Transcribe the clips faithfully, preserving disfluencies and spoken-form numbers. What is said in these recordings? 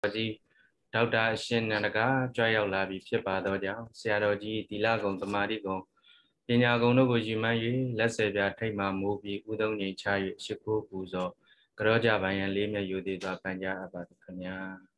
ကြီးဒေါက်တာအရှင်နန္ဒကကြွရောက်လာပြီးဖြစ်ပါတော့ကြောင့်ဆရာတော်ကြီးသီလကုံသမာဓိကုံပညာကုံတို့ကိုယူမှန်း၍လက်စေပြထိတ်မှမိုးပြီးဥဒုံငိမ်ချ၍ရှိခိုးပူဇော်ကြောကြပိုင်းရန်လေးမြတ်ယူသေးစွာပန်ကြားအပ်ပါခင်ဗျာ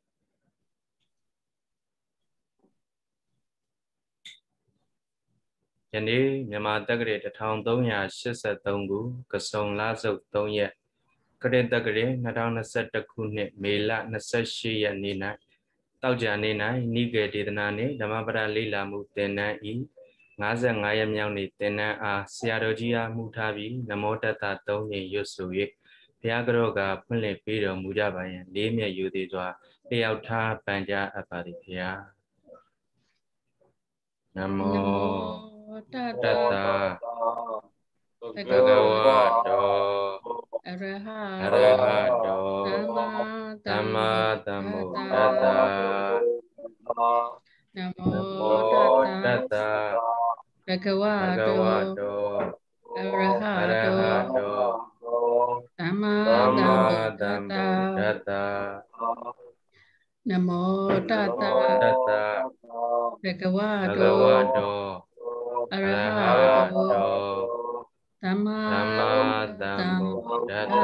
ယနေ့မြန်မာတက္ကရာတစ်ထောင်သုံးရာရှစ်ဆယ့်သုံးခုကစုံလစုပ်သုံးရက်ကရတက္ကရာနှစ်ထောင်နှစ်ဆယ့်တစ်ခုနှစ်မေလနှစ်ဆယ့်ရှစ်ရက်နေ့၌တောက်ကြနေ့၌နိကေဒေသနာနှင့်ဓမ္မပဒလိလာမှုသင်တန်းဤငါးဆယ့်ငါးရက်မြောက်နေ့သင်တန်းအားဆရာတော်ကြီးအားမှုထားပြီးနမောတတ္တသုံးကြိမ်ရွတ်ဆို၍ဘုရားကြောကဖွင့်လှစ်ပေးတော်မူကြပါယံလေးမြတ်ယူသေးစွာလျှောက်ထားပန်ကြားအပ်ပါသည်ဘုရားနမောတတ္တဘဂဝတောအရဟအရဟတောသမ္မာသမ္ဗုဒ္ဓတ္တနမောတတ္တဘဂဝတောအရဟတောသမ္မာသမ္ဗုဒ္ဓတ္တနမောတတ္တဘဂဝတောအရဟတောသမ္မာသမ္ဗုဒ္ဓတ္တ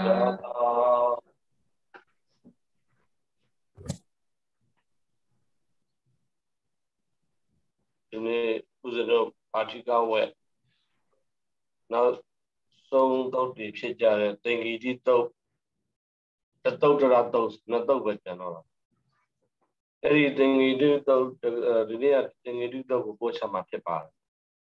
ဒီနေ့ဦးဇင်းတို့ပါဠိကဝက်နောက်ဆုံးသုတ်တွေဖြစ်ကြတဲ့သင်္ကီတိသုတ်တသုတ်တရသုတ်နှစ်သုတ်ပဲကျန်တော့တာအဲ့ဒီသင်္ကီတိသုတ်ဒီနေ့ကသင်္ကီတိသုတ်ကိုပို့ချမှာဖြစ်ပါတယ်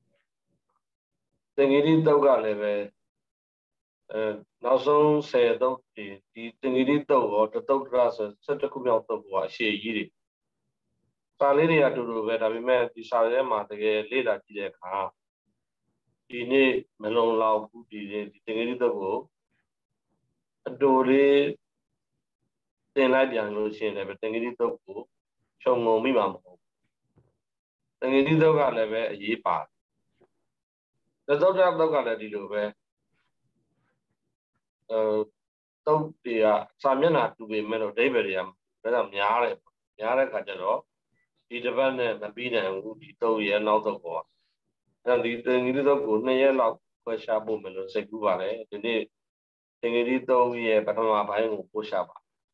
သင်္ကီတိသုတ်ကလည်းပဲအဲနောက်ဆုံးဆယ်သုတ်ဒီဒီသင်္ကီတိသုတ်ရောတသုတ်တရဆိုဆယ့်တစ်ခုမြောက်သုတ်ကအရှေ့ကြီးတွေစာလေးတွေအတူတူပဲဒါပေမဲ့ဒီစာထဲမှာတကယ်လေ့လာကြည့်တဲ့အခါဒီနေ့မလုံလောက်ဘူးဒီဒီသင်္ကတိသုတ်ကိုအတူလေးသင်လိုက်ပြန်လို့ရှိရင်လည်းသင်္ကတိသုတ်ကိုခြုံငုံမိမှာမဟုတ်ဘူးသင်္ကတိသုတ်ကလည်းပဲအရေးပါတယ်သုတ်တသုတ်ကလည်းဒီလိုပဲအဲသုတ်တွေကစာမျက်နှာတူပေမဲ့တော့အဓိပ္ပာယ်တွေကဒါကြောင့်များတယ်များတဲ့အခါကျတော့ဒီတစ်ပတ်နဲ့မပြီးနိုင်ဘူးဒီသုတ်ရဲ့နောက်သုတ်ပေါ်အဲဒီသင်္ကတိသုတ်ကိုနှစ်ရက်လောက်ခွဲခြားဖို့မလို့စိတ်ကူးပါတယ်ဒီနေ့သင်္ကတိသုတ်ရဲ့ပထမပိုင်းကိုပို့ချပါ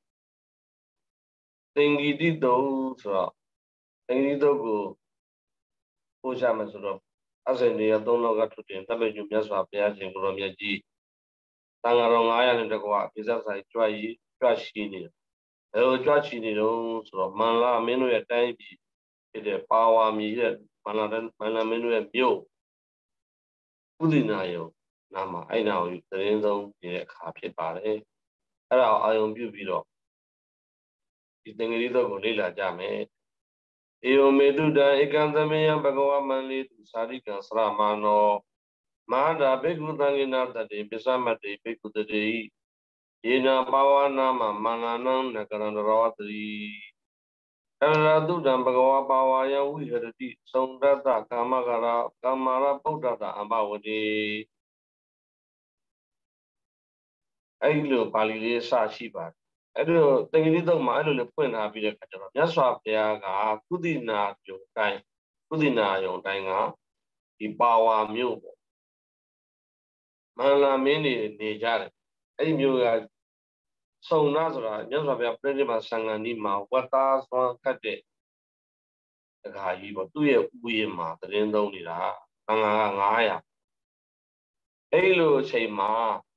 သင်္ကတိသုတ်ဆိုတော့သင်္ကတိသုတ်ကိုပို့ချမယ်ဆိုတော့အစဉ်နေရသုံးလောကထုတင်တပည့်ညမြတ်စွာဘုရားရှင်ကိုရောမြတ်ကြီးတန်ဃာတော်ငါးရာနဲ့တကွာပိဿဆိုင်ကြွရည်ကြွရှိနေတယ်အဲလိုကြွရှိနေတော့ဆိုတော့မန္လာမင်းတို့ရဲ့တိုင်းပြည်ဖြစ်တဲ့ပါဝါမြေရဲ့မန္လာမန္လာမင်းတို့ရဲ့မြို့ဥဒိနာယုံနာမှာအဲ့နာကိုသတင်းဆုံးနေတဲ့အခါဖြစ်ပါတယ်အဲ့ဒါအာယုံပြုပြီးတော့ဒီသင်္ကတိသုတ်ကိုလေ့လာကြမယ်ဧဝမေတုတံဧကံသမေယဘဂဝမန္လိတုသာရိကံသရမနောမဟာဒဘေကုသံဃိနာတတေပစ္စမတေဘေကုတတေယေနပါဝနာမမန္လာနံနကရန္တရောတိအရဟတုတံဘဂဝါပါဝါယံဝိဟရတိသုံတတ္တကာမဂရကာမရပုဒ္ဒတအဘဝတိအဲ့လိုပါဠိလေးစရှိပါတယ်အဲ့လိုသင်္ကတိသုတ်မှာအဲ့လိုလေးဖွင့်ထားပြီးတဲ့အခါကျတော့မြတ်စွာဘုရားကကုသီနာယုံတိုင်းကုသီနာယုံတိုင်းကဒီပါဝါမြို့ပေါ့မန္လာမင်းနေနေကြတယ်အဲ့ဒီမြို့ကစုံနာဆိုတာမြတ်စွာဘုရားပြိဋိဘသံဃာနီမှာဝတ္တာသွန်ခတ်တဲ့တခါကြီးပေါ့သူ့ရဲ့ဥယျာဉ်မှာသတင်းသုံးနေတာသံဃာကငါးရာအဲ့လိုအချိန်မှာ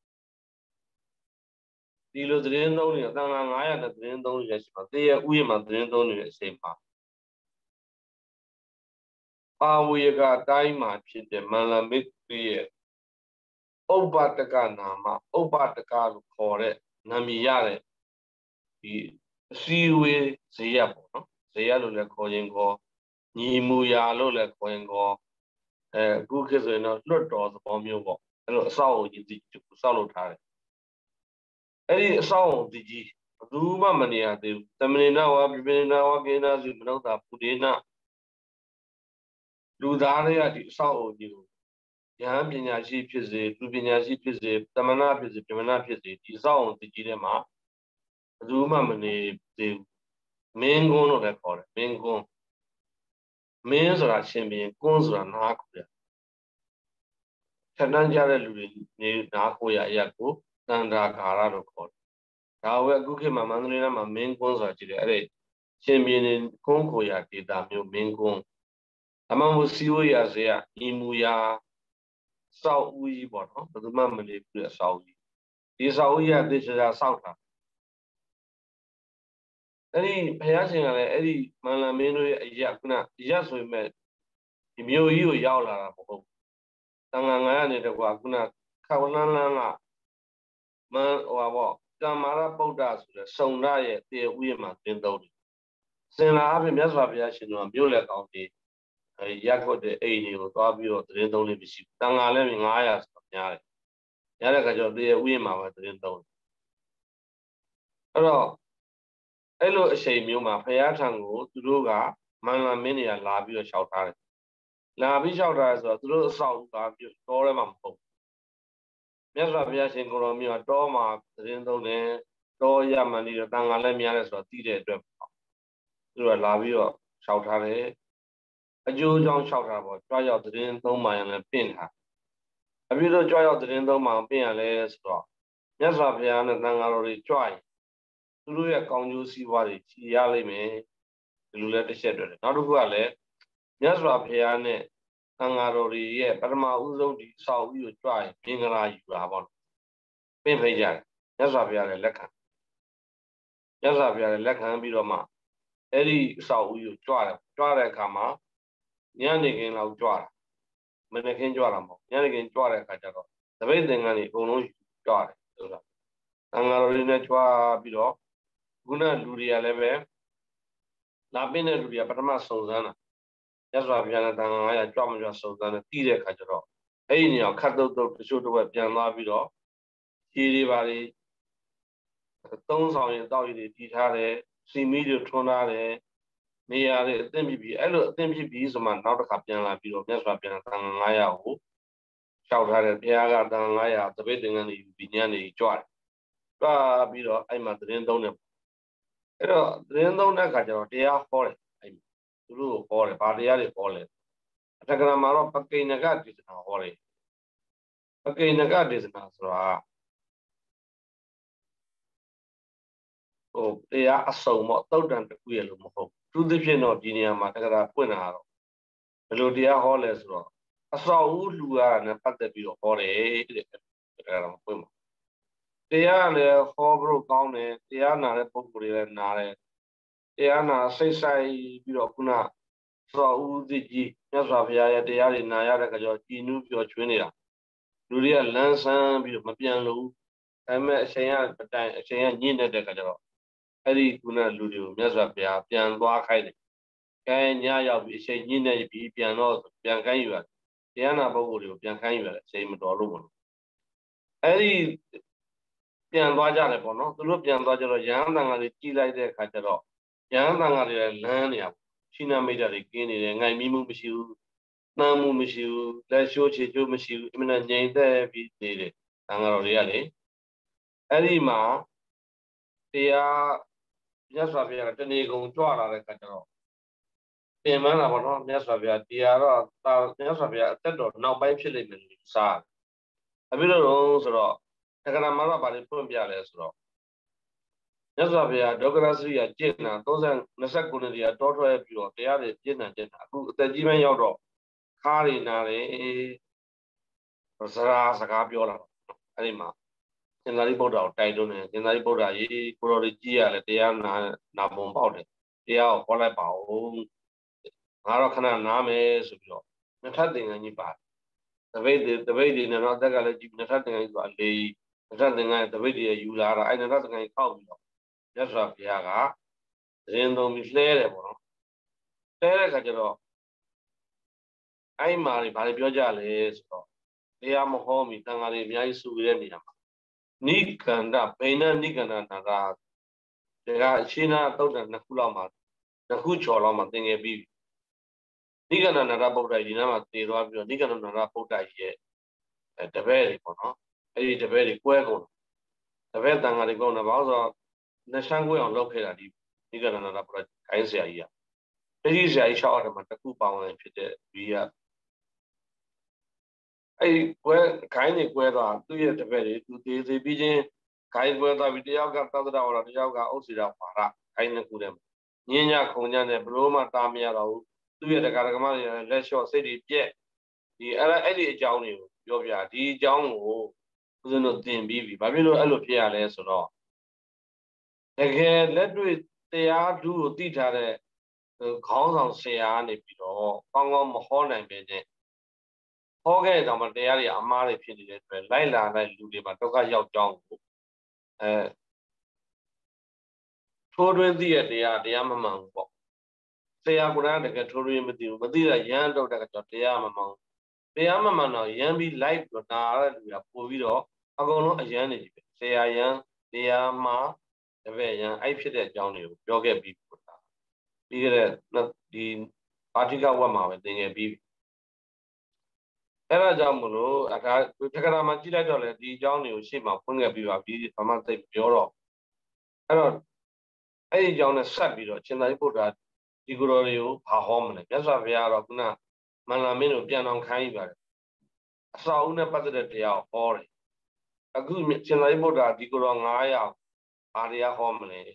ဒီလိုသတင်းသုံးနေတာသံဃာငါးရာနဲ့သတင်းသုံးနေတဲ့အချိန်မှာသူ့ရဲ့ဥယျာဉ်မှာသတင်းသုံးနေတဲ့အချိန်မှာပါဝေကတိုင်းမှာဖြစ်တဲ့မန္လမိတ်ရဲ့ဥပ္ပတကနာမဥပ္ပတကလို့ခေါ်တဲ့နာမည်ရတဲ့ဒီအစည်းအဝေးဇေယျပေါ့နော်ဇေယျလို့လည်းခေါ်ရင်ခေါ်ညီမူရာလို့လည်းခေါ်ရင်ခေါ်အဲအခုခေတ်ဆိုရင်တော့လွတ်တော်သဘောမျိုးပေါ့အဲလိုအဆောက်အဦကြီးဆောက်လုပ်ထားတယ်အဲ့ဒီအဆောက်အဦကြီးဘယ်သူမှမနေရသေးဘူးသမဏေနဝါပိပိနဝါကေနစုမနုဿာပုဒေနလူသားတွေကဒီအဆောက်အဦကြီးကိုဉာဏ်ပညာရှိဖြစ်စေလူပညာရှိဖြစ်စေတမနာဖြစ်စေပြမနာဖြစ်စေဒီအဆောက်အဦကြီးထဲမှာဘယ်သူမှမနေသေးဘူးမင်းကွန်းလို့လည်းခေါ်တယ်မင်းကွန်းမင်းဆိုတာရှင်ဘုရင်ကွန်းဆိုတာနားခိုရထက်တန်းကြတဲ့လူတွေနေနားခိုရအရာကိုတန္တာဂါရလို့ခေါ်တယ်ဒါဝဲအခုခေတ်မှာမန္တလေးမှာမင်းကွန်းဆိုတာရှိတယ်အဲ့ဒီရှင်ဘုရင်ကွန်းခိုရဒေတာမျိုးမင်းကွန်းအမှန်ကိုစီဝရစေရဤမူရာစောက်ဦးကြီးပေါ့နော်ဘယ်သူမှမနေဘူးအစောက်ကြီးဒီစောက်ဦးကြီးကတေချာစောက်တာအဲ့ဒီဘုရားရှင်ကလည်းအဲ့ဒီမန္တမင်းတို့ရဲ့အရာခုနအရာဆိုရင်မဲ့ဒီမြို့ကြီးကိုရောက်လာတာမဟုတ်တန်ငါငါရနေတကွာခုနခဝလန်းလန်းကမန်ဟိုပါပေါ့ကမ္မာရဗုဒ္ဓဆိုတဲ့စုံရရဲ့တေဥယျမှာသင်သုံးတယ်စင်လာအပြင်မြတ်စွာဘုရားရှင်တို့ကမြို့လက်ကောင်းပြီးအဲရက်ခွတ်တဲ့အိမ်တွေကိုသွားပြီးတော့သင်သုံးလို့မရှိဘူးတန်ငါလည်းငါးရာဆိုများတယ်ရတဲ့ခါကျတော့တေဥယျမှာပဲသင်သုံးတယ်အဲ့တော့အဲ့လိုအချိန်မျိုးမှာဘုရားထံကိုသူတို့ကမန္တမင်းတွေကလာပြီးတော့လျှောက်ထားတယ်လာပြီးလျှောက်ထားတယ်ဆိုတော့သူတို့အဆောက်ကပြီးတောထဲမှာမဟုတ်မြတ်စွာဘုရားရှင်ကိုရောမြို့တောမှာသတင်းသုံးတယ်တောရမန်ဒီတော့တန်ခါလည်းများတယ်ဆိုတော့သိတဲ့အတွက်သူတို့ကလာပြီးတော့လျှောက်ထားတယ်အကျိုးကြောင့်လျှောက်ထားပေါ့ကြွားရောက်သတင်းသုံးမှရင်လည်းပြင့်ထားအပြီးတော့ကြွားရောက်သတင်းသုံးမှပြင့်ရလဲဆိုတော့မြတ်စွာဘုရားနဲ့တန်ခါတော်တွေကြွရင်သူတို့ရဲ့ကောင်းကျိုးစီးပွားတွေချီရလိမ့်မယ်ဒီလိုလဲတစ်ချက်တွေ့တယ်နောက်တစ်ခုကလည်းမြတ်စွာဘုရားနဲ့သံဃာတော်တွေရဲ့ပထမဦးဆုံးဒီဆောက်ဦးကိုကြွရင်မင်္ဂလာယူတာပေါ့ပြင့်ဖိတ်ကြတယ်မြတ်စွာဘုရားလည်းလက်ခံမြတ်စွာဘုရားလည်းလက်ခံပြီးတော့မှအဲ့ဒီဆောက်ဦးကိုကြွတယ်ကြွတဲ့အခါမှာညနေခင်းလောက်ကြွတာမနေ့ခင်းကြွတာမဟုတ်ညနေခင်းကြွတဲ့အခါကျတော့တပိတ်သင်္ကန်းတွေအကုန်လုံးကြွတယ်ဆိုတာသံဃာတော်တွေနဲ့ကြွပြီးတော့ခုနလူတွေကလည်းပဲလာပင်းတဲ့လူတွေကပထမစုံစမ်းတာရသော်ပြန်တဲ့တန်ခါငါးရာကြွမကြွစုံစမ်းတယ်ပြီးတဲ့အခါကျတော့အဲ့ဒီနေရာခတ်တုတ်တုတ်တချို့တော့ပြန်သွားပြီးတော့ခြေတွေပါလေသုံးဆောင်ရင်တောက်ရည်တွေတီးထားတယ်စီမီတွေထွန်းထားတယ်နေရာတွေအသင့်ဖြစ်ပြီးအဲ့လိုအသင့်ဖြစ်ပြီးဆိုမှနောက်တစ်ခါပြန်လာပြီးတော့မြတ်စွာဘုရားတန်ခါငါးရာကိုလျှောက်ထားတယ်ဘုရားကတန်ခါငါးရာတပိတ်သင်္ကန်းတွေဒီညနေကြွတယ်ကြွပြီးတော့အဲ့မှာသတင်းသုံးတယ်အဲ့တော့သတင်းသုံးတဲ့အခါကျတော့တရားဟောတယ်အဲ့သူတို့ဟောတယ်ဗာတရားတွေဟောလဲအထက်ကရာမှာတော့ပကိဏကဒေသနာဟောတယ်ပကိဏကဒေသနာဆိုတာဟိုတရားအစုံပေါ့သုတ်တန်တစ်ခုရလို့မဟုတ်သူသဖြင့်တော့ဒီနေရာမှာတက္ကရာပွင့်လာတော့ဘယ်လိုတရားဟောလဲဆိုတော့အစောက်ဦးလူရနဲ့ပတ်သက်ပြီးတော့ဟောတယ်တဲ့တက္ကရာမှာပွင့်မှာတရားလည်းဟောဖို့ကောင်းတယ်တရားနာတဲ့ပုဂ္ဂိုလ်တွေလည်းနာတယ်တရားနာစိတ်ဆိုင်ပြီးတော့ခုနသောဦးသိကြီးမြတ်စွာဘုရားရဲ့တရားတွေနာရတဲ့ခါကျတော့ကြည်နူးပျော်ရွှင်နေတာလူတွေကလန်းဆန်းပြီးတော့မပြန်လို့ဒါပေမဲ့အချိန်ကတိုင်အချိန်ကညှိနေတဲ့ခါကျတော့အဲ့ဒီခုနလူတွေကိုမြတ်စွာဘုရားပြန်သွားခိုင်းတယ်။အဲညရောက်ပြီးအချိန်ညှိနေပြီးပြန်တော့ပြန်ခိုင်းယူရတယ်တရားနာပုဂ္ဂိုလ်တွေကိုပြန်ခိုင်းယူရတယ်အချိန်မတော်လို့မလို့အဲ့ဒီပြန်သွားကြတယ်ပေါ့နော်သူတို့ပြန်သွားကြတော့ရဟန်းတန်ဃာတွေကြီးလိုက်တဲ့အခါကျတော့ရဟန်းတန်ဃာတွေလည်းလမ်းနေရရှိနာမိတ်တာတွေကင်းနေတယ်ငိုင်မီးမှုမရှိဘူးနှမ်းမှုမရှိဘူးလက်ရှိုးချေချိုးမရှိဘူးအမှန်ငြိမ်သက်ပြီးနေတယ်တန်ဃာတော်တွေကလေအဲ့ဒီမှာတရားမြတ်စွာဘုရားတဏီကုံကြွလာတဲ့အခါကျတော့ပြင်မှန်းတာပေါ့နော်မြတ်စွာဘုရားတရားတော့မြတ်စွာဘုရားအသက်တော်နောက်ပိုင်းဖြစ်လိမ့်မယ်လို့စားအပြီးတော့ဆိုတော့တက္ကရာမှာတော့ဗာလေဖွင့်ပြလဲဆိုတော့မြတ်စွာဘုရားဒုက္ခရစရိယကျင့်တာသုံးဆနှစ်ဆယ့်တရားတောထွက်ပြီးတော့တရားတွေပြည့်နေတယ်အခုအသက်ကြီးမှရောက်တော့ခါးတွေနာတယ်စရာစကားပြောတာအဲ့ဒီမှာသင်္သာရိပုတ္တရာကိုတိုက်တွန်းတယ်သင်္သာရိပုတ္တရာကြီးကိုတော်တွေကြီးရလဲတရားနာနာပုံပေါက်တယ်တရားကိုဟောလိုက်ပါဦးငါတော့ခဏနားမယ်ဆိုပြီးတော့နှစ်ထပ်သင်္ကန်းကြီးပါတပိတ်တပိတ်ဒီနဲ့တော့အသက်ကလည်းကြီးနှစ်ထပ်သင်္ကန်းကြီးဆိုတာလေနှစ်ထပ်သင်္ကန်းတပိတ်တွေယူလာတာအဲ့နှစ်ထပ်သင်္ကန်းကြီးခောက်ပြီးတော့မြတ်စွာဘုရားကသတင်းသုံးပြီးလှဲတယ်ပေါ့နော်လှဲတဲ့အခါကျတော့အဲ့မှာဘာတွေပြောကြလဲဆိုတော့တရားမဟောမီတန်ဃာတွေအများကြီးစုရတဲ့နေရာမှာနိကန္ဒဘိနနိကန္ဒနာကဒါကအရှင်းနာတုတ်တန်နှစ်ခုလောက်မှာနှစ်ခုချော်လောက်မှာသင်ငယ်ပြီးနိကန္ဒနာရဗုဒ္ဓကြီးနားမှာတည်သွားပြီးတော့နိကန္ဒနာရဗုဒ္ဓကြီးရဲ့တပည့်တွေပေါ့နော်အဲ့ဒီတပည့်တွေကွဲကုန်တပည့်တန်ဃာတွေကုန်တယ်ဘာလို့ဆိုတော့နှစ်ဆန်းကွဲအောင်လုပ်ခဲ့တာဒီဒီနိဂန္ဓနာပရခိုင်းဆရာကြီးอ่ะတတိဆရာကြီး၆အဲ့မှာတစ်ခုပေါင်းဝင်ဖြစ်တဲ့ဒီကအဲ့ကွဲခိုင်းနေကွဲသွားသူ့ရဲ့တပည့်တွေသူသေးသေးပြီးချင်းခိုင်းကွဲသွားပြီးတယောက်ကသတ္တရဝါဒတယောက်ကဥစ္စေရပါရခိုင်းနေကူတယ်ညဉ့်ညခုံညနဲ့ဘလို့မှတားမရတော့ဘူးသူ့ရဲ့တက္ကရာကမတွေလက်လျှော့စိတ်တွေပြက်ဒီအဲ့အဲ့ဒီအကြောင်းတွေကိုပြောပြဒီအကြောင်းကိုဦးဇင်းတို့သင်ပြီးပြီဘာဖြစ်လို့အဲ့လိုဖြစ်ရလဲဆိုတော့တကယ်လက်တွေ့တရားဓုကိုသိထားတဲ့ခေါင်းဆောင်ဆရာကနေပြီးတော့ကောင်းကောင်းမဟောနိုင်ပဲနဲ့ဟောခဲ့တော့မှတရားတွေအမှားတွေဖြစ်နေတဲ့အတွက်လိုက်လာတဲ့လူတွေမှာဒုက္ခရောက်ကြောင်းကိုအဲထိုးတွင်းသိရတရားတရားမမှန်ဘူးပေါ့ဆရာကလည်းတကယ်ထိုးတွင်းမသိဘူးမသိတဲ့ရမ်းတော့တဲ့ကြောင့်တရားမမှန်ဘူးတရားမမှန်တော့ရမ်းပြီး live တော့နာရတဲ့လူကပို့ပြီးတော့အကုန်လုံးအရမ်းနေပြီဆရာရမ်းတရားမှာတပည့်ရမ်းအဲ့ဖြစ်တဲ့အကြောင်းတွေကိုပြောခဲ့ပြီးတာပြီးခဲ့တဲ့ဒီပါဠိကဝတ်မှာပဲသင်ခဲ့ပြီးအဲ့ဒါကြောင့်မလို့အခါတက္ကရာမှာကြည့်လိုက်တော့လေဒီအကြောင်းတွေကိုရှေ့မှာဖွင့်ခဲ့ပြီးပါပြီးဘာမှသိပြောတော့အဲ့တော့အဲ့ဒီအကြောင်းနဲ့ဆက်ပြီးတော့ရှင်သာရိပုတ္တရာဒီကိုယ်တော်တွေကိုဘာဟောမလဲမြတ်စွာဘုရားကတော့ခုနမန္တလာမင်းတို့ပြန်အောင်ခိုင်းပါတယ်အစာအုပ်နဲ့ပတ်သက်တဲ့တရားဟောတယ်အခုရှင်သာရိပုတ္တရာဒီကိုယ်တော်၅ရာဘာတရားဟောမလဲ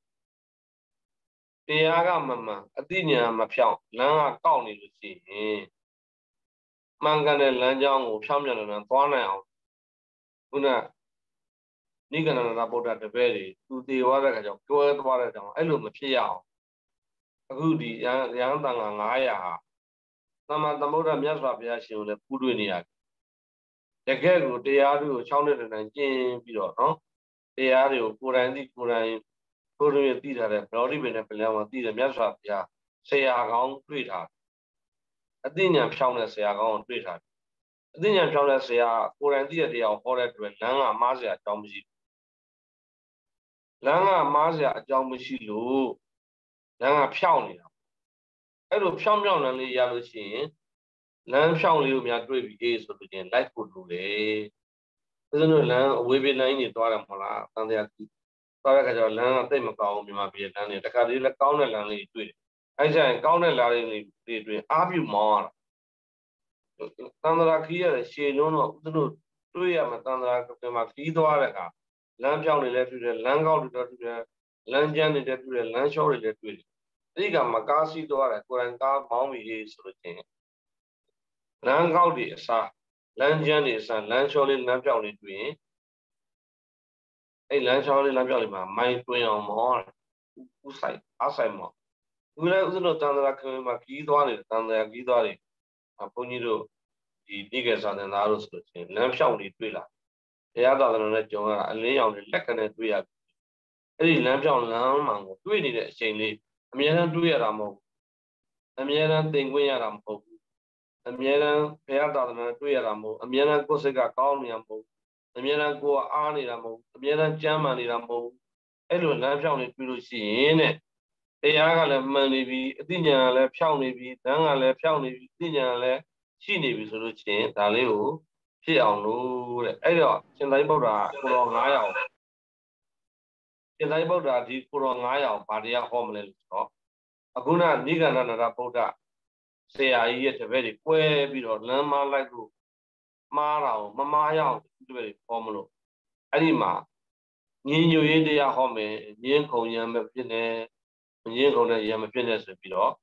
တရားကမမှန်အသိဉာဏ်မဖြောင်းလမ်းကကောက်နေလို့ရှိရင်မှန်ကန်တဲ့လမ်းကြောင်းကိုဖြောင်းပြန်ပြန်သွားနိုင်အောင်ခုနနိဂန္ဓနာဗုဒ္ဓတပည့်တွေသူတည်သွားတဲ့ခါကျတော့တွဲသွားတဲ့ကြောင့်အဲ့လိုမဖြစ်ရအောင်အခုဒီရဟန်းရဟန်းတန်ခါ၅ရာဟာသမ္မာသမ္ဗုဒ္ဓမြတ်စွာဘုရားရှင်ကိုလည်းပူးတွေ့နေရတယ်တကယ်ကိုတရားတွေကိုချောင်းတဲ့တန်ကျင်းပြီးတော့နော်တရားတွေကိုကိုယ်တိုင်သိကိုယ်တိုင်ကိုယ်တိုင်သိထားတဲ့ဗောဓိပင်နဲ့ပလျောင်းမှာသိတယ်မြတ်စွာဘုရားဆရာကောင်းတွေ့ထားအသိဉာဏ်ဖြောင်းတဲ့ဆရာကောင်းကိုတွေ့ထားအသိဉာဏ်ဖြောင်းတဲ့ဆရာကိုယ်တိုင်သိတဲ့တရားကိုဟောတဲ့အတွက်လမ်းကမှားစရာအကြောင်းမရှိဘူးလမ်းကမှားစရာအကြောင်းမရှိလို့လမ်းကဖြောင်းနေတာအဲ့လိုဖြောင်းဖြောင်းလမ်းလေးရလို့ရှိရင်လမ်းဖြောင်းလေးကိုများတွေ့ပြီးအေးဆိုလို့ချင်းလိုက်ဖို့လိုတယ်ဦးဇင်းတို့လမ်းအဝေးပြေးလမ်းကြီးသွားတယ်မဟုတ်လားတန်တရားကြီးသွားတဲ့ခါကျတော့လမ်းကတိတ်မကောင်းဘူးမြန်မာပြည်လမ်းတွေတခါတည်းလည်းကောင်းတဲ့လမ်းလေးတွေ့တယ်အဲ့ကျရင်ကောင်းတဲ့လမ်းလေးတွေတွေ့အားပြုမောင်းရတာတန်တရားခီးရတဲ့ရှည်လုံးတော့ဦးဇင်းတို့တွေ့ရမှာတန်တရားကမှာခီးသွားတဲ့အခါလမ်းဖြောင်းနေလဲတွေ့တယ်လမ်းကောက်တွေတော့တွေ့တယ်လမ်းကျန်းတွေလည်းတွေ့တယ်လမ်းလျှောက်တွေလည်းတွေ့တယ်အဲ့ဒီကမကားစီးသွားတယ်ကိုယ်တိုင်ကားမောင်းပြီးဆိုလို့ချင်းလမ်းကောက်တွေအစားလမ်းကျန်းတွေအစားလမ်းလျှောက်လေးလမ်းဖြောင်းလေးတွေ့ရင်အဲ့လမ်းလျှောက်လေးလမ်းဖြောင်းလေးမှာမိုင်းတွင်အောင်မောင်းဥဆိုင်အားဆိုင်မောင်းဦးလည်းဦးဇင်းတို့တန်ត្រာခင်းမှာခီးသွားတယ်တန်ត្រာခီးသွားတယ်ဘုန်းကြီးတို့ဒီဒီကစားတဲ့သားတို့ဆိုလို့ချင်းလမ်းဖြောင်းလေးတွေ့လာတရားသာသနာနဲ့ကြုံရတာအလင်းရောင်လေးလက်ကနေတွေ့ရအဲ့ဒီလမ်းဖြောင်းလမ်းမှန်ကိုတွေ့နေတဲ့အချိန်လေးအမြဲတမ်းတွေ့ရတာမဟုတ်ဘူးအမြဲတမ်းသင်ခွင့်ရတာမဟုတ်ဘူးအမြဲတမ်းဘုရားသာသနာတွေ့ရတာမဟုတ်အမြဲတမ်းကိုယ်စိတ်ကကောင်းနေတာမဟုတ်အမြဲတမ်းကိုယ်အားနေတာမဟုတ်အမြဲတမ်းကြမ်းမှန်နေတာမဟုတ်အဲ့လိုလမ်းဖြောင်းလေးတွေ့လို့ရှိရင်တဲ့တရားကလည်းမှန်နေပြီအသိဉာဏ်ကလည်းဖြောင်းနေပြီလမ်းကလည်းဖြောင်းနေပြီအသိဉာဏ်ကလည်းရှိနေပြီဆိုလို့ရှိရင်ဒါလေးကိုဖြစ်အောင်လို့တဲ့အဲ့တော့ရှင်သာရိပုတ္တရာကိုတော်၅ရာရှင်သာရိပုတ္တရာဒီကိုတော်၅ရာဘာတရားဟောမလဲလို့ဆိုတော့အခုနနိဂန္ဓနာဗုဒ္ဓဆရာကြီးရဲ့တပည့်တွေကွဲပြီးတော့လမ်းမလိုက်လို့မှားတာကိုမမှားရအောင်တပည့်တွေဟောမလို့အဲ့ဒီမှာညင်ညွရေးတရားဟောမယ်ညင်ခုံရံမဖြစ်နဲ့ညင်ခုံနဲ့ရံမဖြစ်နဲ့ဆိုပြီးတော့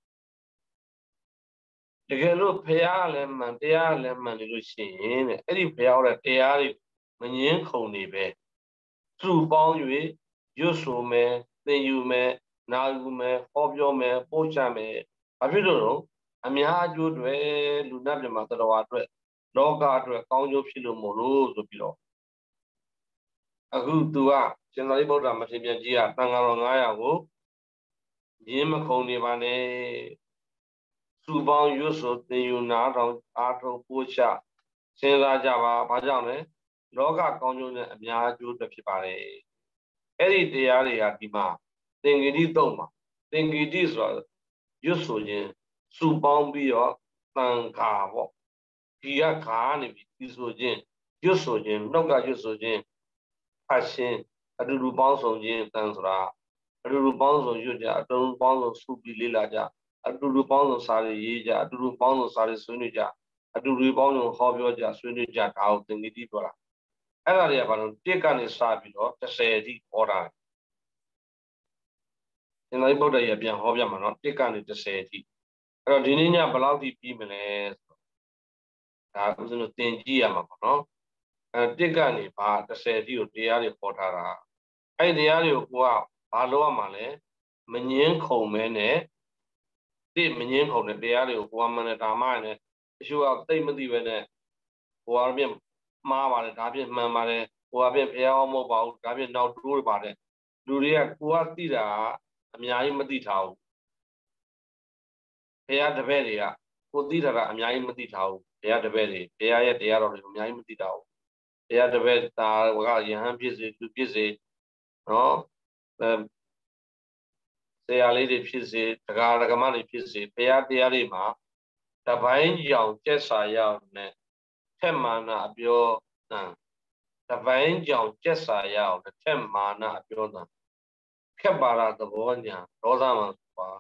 တကယ်လို့ဘုရားလည်းမှန်တရားလည်းမှန်နေလို့ရှိရင်တဲ့အဲ့ဒီဘုရားဟောတဲ့တရားတွေမငင်းခုံနေပဲသူ့ပေါင်း၍ရွတ်ဆိုမယ်သင်ယူမယ်နာယူမယ်ဟောပြောမယ်ပို့ချမယ်ဘာဖြစ်လို့လဲအများအကျိုးတွေလူနာပြမှာတရားအတွက်လောကအတွက်ကောင်းကျိုးဖြစ်လို့မို့လို့ဆိုပြီးတော့အခုသူကရှင်သာရိပုတ္တရာမထေရမြတ်ကြီးကတန်ဃာတော်၅ရာကိုရင်းမခုံနေပါနဲ့သူ့ပေါင်းရွတ်ဆိုသင်ယူနာထောင်အားထုတ်ပို့ချစဉ်းစားကြပါဘာကြောင့်လဲလောကကောင်းကျိုးနဲ့အများအကျိုးတွေဖြစ်ပါတယ်အဲ့ဒီတရားတွေကဒီမှာသင်္ကေတိသုံးမှာသင်္ကေတိဆိုတော့ရွတ်ဆိုခြင်းစုပေါင်းပြီးတော့တန်ခါပေါ့ဒီကခါနေပြီးဒီဆိုခြင်းရွတ်ဆိုခြင်းနှုတ်ကရွတ်ဆိုခြင်းဖတ်ခြင်းအတူတူပေါင်းဆောင်ခြင်းတန်ဆိုတာအတူတူပေါင်းစုံရွတ်ကြအတူတူပေါင်းစုံစုပြီးလေ့လာကြအတူတူပေါင်းစုံစာရည်ရေးကြအတူတူပေါင်းစုံစာရည်ဆွေးနွေးကြအတူတူပေါင်းစုံဟောပြောကြဆွေးနွေးကြဒါကိုသင်္ကေတပြောတာအဲ့ဒါတွေကဘာလို့တစ်ကနေစပြီးတော့တစ်ဆယ်အထိဟောတာသင်္သာရိပုတ္တရာပြန်ဟောပြမှာနော်တစ်ကနေတစ်ဆယ်အထိအဲ့တော့ဒီနေ့ညဘယ်လောက်ထိပြီးမလဲဒါဦးဇင်းတို့သင်ကြည့်ရမှာပေါ့နော်အဲတစ်ကနေဘာတစ်ဆယ်အထိကိုတရားတွေဟောထားတာအဲ့ဒီတရားတွေကိုကိုကဘာလို့ရမှာလဲမငင်းခုံမဲနဲ့တိမငင်းခုံတဲ့တရားတွေကိုကိုကမှန်တဲ့ဓမ္မနဲ့အရှုအသိမသိပဲနဲ့ကိုကပြင်မှားပါတယ်ဒါပြင်မှန်ပါတယ်ကိုကပြင်ဖျားအောင်မဟုတ်ပါဘူးဒါပြင်နောက်တိုးပါတယ်လူတွေကကိုကသိတာအများကြီးမသိထားဘူးဖျားတပည့်တွေကကိုသိတာကအများကြီးမသိထားဘူးဖျားတပည့်တွေဖျားရဲ့တရားတော်တွေအများကြီးမသိထားဘူးဖျားတပည့်ဒါကယဟန်ဖြစ်စေသူဖြစ်စေနော်အဲဆရာလေးတွေဖြစ်စေဒကာဒကမတွေဖြစ်စေဘုရားတရားတွေမှာတပိုင်းကြောင်ကျက်စာရောက်နဲ့ထက်မာနအပြောတန်တပိုင်းကြောင်ကျက်စာရောက်နဲ့ထက်မာနအပြောတန်ခက်ပါလားသဘောညာဒေါသမပါ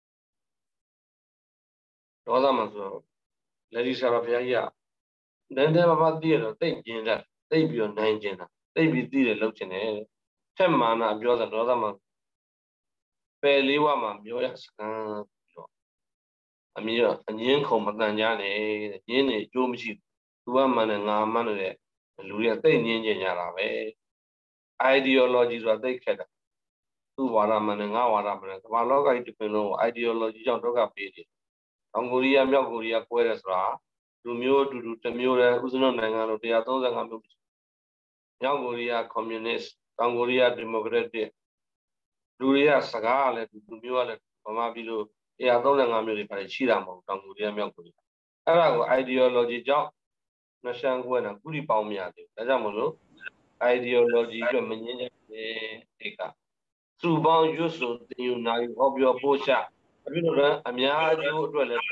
ဒေါသမဆိုလက်ဒီဆရာဘုရားကြီးကနန်းတဲ့ဘာမှသိရတော့တိတ်ကျင်တယ်တိတ်ပြီးတော့နိုင်ကျင်တာတိတ်ပြီးသိတယ်လုပ်ကျင်တယ်ထက်မာနအပြောတန်ဒေါသမပယ်လေးဝမှာပြောရစကားပြီးတော့အမြင်အငင်းခုံမတန်ကြနဲ့ညင်းနေကြိုးမရှိသူကမှန်တယ်ငါမှန်တယ်လူတွေကသိညင်းကျင်ကြတာပဲ ideology ဆိုတာသိခက်တာသူ့ဝါဒမှန်တယ်ငါဝါဒမှန်တယ်ကမ္ဘာလောကကြီးတစ်ပင်လုံး ideology ကြောင့်ဒုက္ခပေးတယ်တောင်ကိုရီးယားမြောက်ကိုရီးယားကွဲတယ်ဆိုတာလူမျိုးအတူတူတစ်မျိုးတည်းဥစ္စနနိုင်ငံလို့one thirty-fiveမျိုးမြောက်ကိုရီးယား communist တောင်ကိုရီးယား democraticလူတွေကစကားကလည်းလူမျိုးကလည်းဗမာပြည်လိုone thirty-fiveမျိုးတွေပါရှိတာမဟုတ်တောင်ကိုရီးယားမြောက်ကိုရီးယားအဲ့ဒါကို ideology ကြောင့်နှရှမ်းကွဲတာကုလိပေါင်းမရသေးဘူးဒါကြောင့်မလို့ ideology ကမငင်းတဲ့ဒီကသူ့ပေါင်းရွတ်ဆိုတင်ယူနိုင်ဟောပြောပို့ချအပြင်တော့အများကျိုးအတွက်လည်း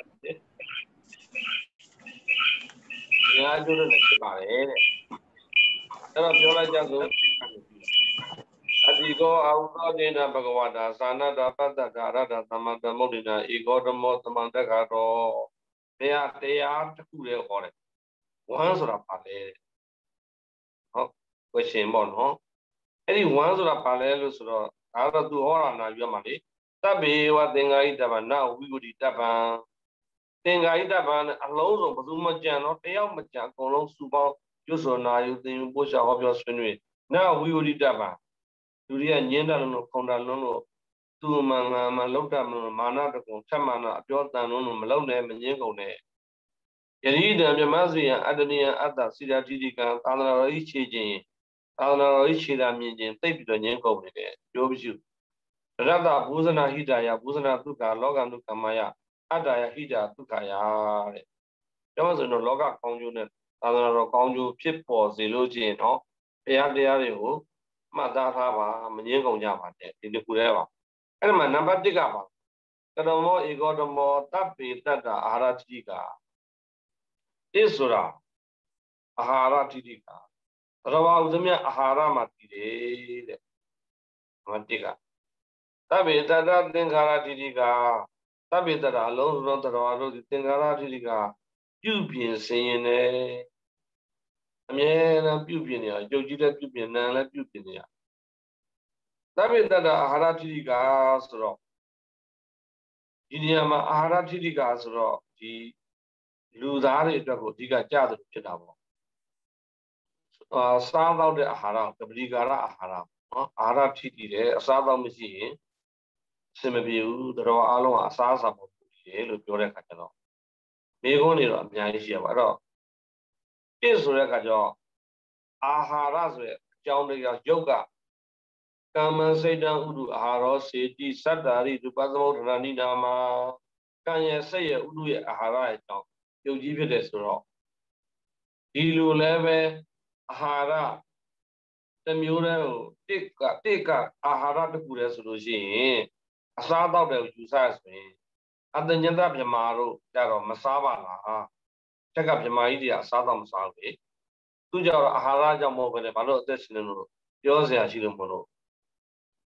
အများကျိုးလည်းဖြစ်ပါတယ်တဲ့အဲ့တော့ပြောလိုက်ကြဆိုအတိကောအာဟုသောဒေနဘဂဝတာသာနတာပတ္တတာရတ္တသမတမုဒ္ဒနာဧကောဓမောသမန္တကတော်တရားတရားတစ်ခုလေးဟောတယ်ဝမ်းဆိုတာပါလေဟုတ် question ပေါ့နော်အဲ့ဒီဝမ်းဆိုတာပါလဲလို့ဆိုတော့ဒါတော့သူဟောတာနာပြောမှာလေတဗ္ဗေဝသင်္ဃာယိတဗ္ဗနဝိဂုတိတဗ္ဗံသင်္ဃာယိတဗ္ဗံအလုံးစုံဘယ်သူမှကြံတော့တယောက်မကြံအကုန်လုံးစုပေါင်းရွတ်ဆိုနာယူသင်ယူပို့ချဟောပြောဆွေးနွေးနဝိဂုတိတဗ္ဗံလူတွေကညင်းတယ်လို့ခုံတယ်လို့သူမှန်မှန်လောက်တာမလို့မာနတကုံထက်မာနအပြောတန်လို့မလောက်နဲ့မငင်းကုန်နဲ့ယတိတံမြမစီယံအတ္တနိယအတ္တစိရာတိတိကံသာသနာတော်ဤခြေခြင်းသာသနာတော်ဤခြေတာမြင်ခြင်းသိပြီးတော့ငင်းကုန်နေတယ်ပြောမရှိရတ္တဘူဇနာဟိတယဘူဇနာဒုက္ခလောကဒုက္ခမယအတ္တယဟိတဒုက္ခယတဲ့ပြောဆိုတော့လောကကောင်းကျိုးနဲ့သာသနာတော်ကောင်းကျိုးဖြစ်ပေါ်စေလို့ချင်းတော့ဘုရားတရားတွေကိုမှတ်သားထားပါမငင်းကုန်ကြပါနဲ့ဒီတစ်ခုတည်းပါအဲ့ဒီမှာနံပါတ်oneကပါကတမောဧကောဓမောတပ်ပေတတ္တအာဟာရတိကဣဆိုတာအာဟာရတိတိကသရဝဥဒမြအာဟာရမှာတည်တယ်တဲ့နံပါတ်oneကတပ်ပေတတ္တသင်္ခါရတိတိကတပ်ပေတတ္တအလုံးစုံသရဝတို့သင်္ခါရတိတိကပြုပြင်စင်ရင်လည်းအမြဲတမ်းပြုပြင်နေရရုပ်ကြီးလည်းပြုပြင်နာမ်လည်းပြုပြင်နေရသဗ္ဗေတ္တအာဟာရတိတိကဆိုတော့ဒီနေရာမှာအာဟာရတိတိကဆိုတော့ဒီလူသားတွေအတွက်ကိုအဓိကကြားတယ်ဖြစ်တာပေါ့အာစားတော့တဲ့အာဟာရကပရိကာရအာဟာရနော်အာဟာရတိတိတယ်အစားတော့မရှိရင်အဆင်မပြေဘူးတော်အားလုံးကအစားအစာပေါ့လေလို့ပြောတဲ့အခါကျတော့မိခွန်းတွေတော့အများကြီးရှိရပါအဲ့တော့ပြည့်ဆိုတဲ့အခါကျတော့အာဟာရဆိုတဲ့အကြောင်းတရားယုတ်ကကာမစိတ်တံဥဒုအာဟာရောစေတိသတ္တာရိရူပသမုဋ္ဌာနိနာမကံရဲ့စိတ်ရဲ့ဥဒုရဲ့အာဟာရရဲ့အကြောင်းယုတ်ကြီးဖြစ်တယ်ဆိုတော့ဒီလိုလည်းပဲအာဟာရတစ်မျိုးတည်းကိုတစ်ကတစ်ကအာဟာရတစ်ခုတည်းဆိုလို့ရှိရင်အစားတောက်တယ်ယူဆရဆိုရင်အတ္တညတဗြဟ္မာတို့ကြတော့မစားပါလားတက်ကဗြဟ္မာကြီးတွေအစားတောက်မစားဘူးလေသူကြတော့အာဟာရကြောင့်မဟုတ်ဘဲနဲ့ဘာလို့အသက်ရှင်နေလို့ပြောစရာရှိလို့မလို့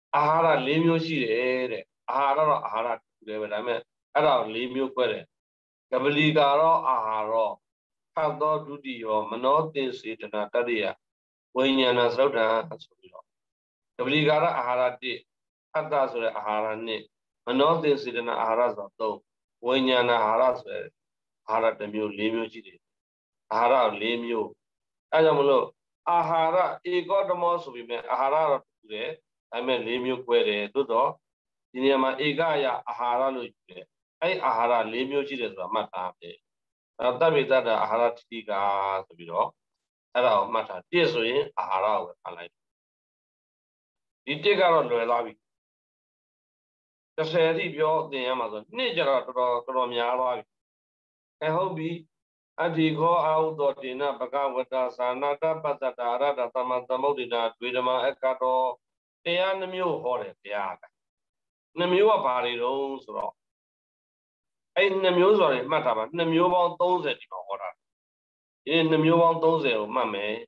ahara lemyo shi de ahara ro ahara de ba da me ara lemyo kwe de gabali ka ro ahara phat do dutiyo mano tin setana tariya vinyana sraudha so bi ro gabali ka ra ahara ti atta so de ahara ni mano tin setana ahara so three vinyana ahara so de ahara tamyo lemyo shi de ahara lemyoအဲကြောင့်မလို့အာဟာရဧကောဓမောဆိုပြီးမြဲအာဟာရတော့တူတယ်ဒါပေမဲ့၄မျိုးခွဲတယ်သို့တော့ဒီနေရာမှာဧကအယအာဟာရလို့ယူတယ်အဲ့အာဟာရ၄မျိုးရှိတယ်ဆိုတာမှတ်ထားတယ်အဲတပိတ္တအာဟာရတိကဆိုပြီးတော့အဲ့ဒါကိုမှတ်ထားပြည့်ဆိုရင်အာဟာရကိုဖတ်လိုက်ဒီတစ်ကတော့လွယ်သွားပြီတစ်ဆယ်အထိပြောသင်ရမှာဆိုနှစ်ကျတော့တော်တော်တော်တော်များသွားပြီအဲဟုတ်ပြီအတိခောအာဟုသောတေနဘဂဝတ္တသာနာတပတ္တတာရတသမံသမုဒ္ဒိနာဒွေဓမအကတောတရားနှမျိုးဟောတယ်တရားကနှမျိုးကဘာတွေတုံးဆိုတော့အဲ့နှမျိုးဆိုရင်မှတ်ထားပါနှမျိုးပေါင်းသုံးဆယ်ဒီမှာဟောတာဒီနှမျိုးပေါင်းသုံးဆယ်ကိုမှတ်မယ်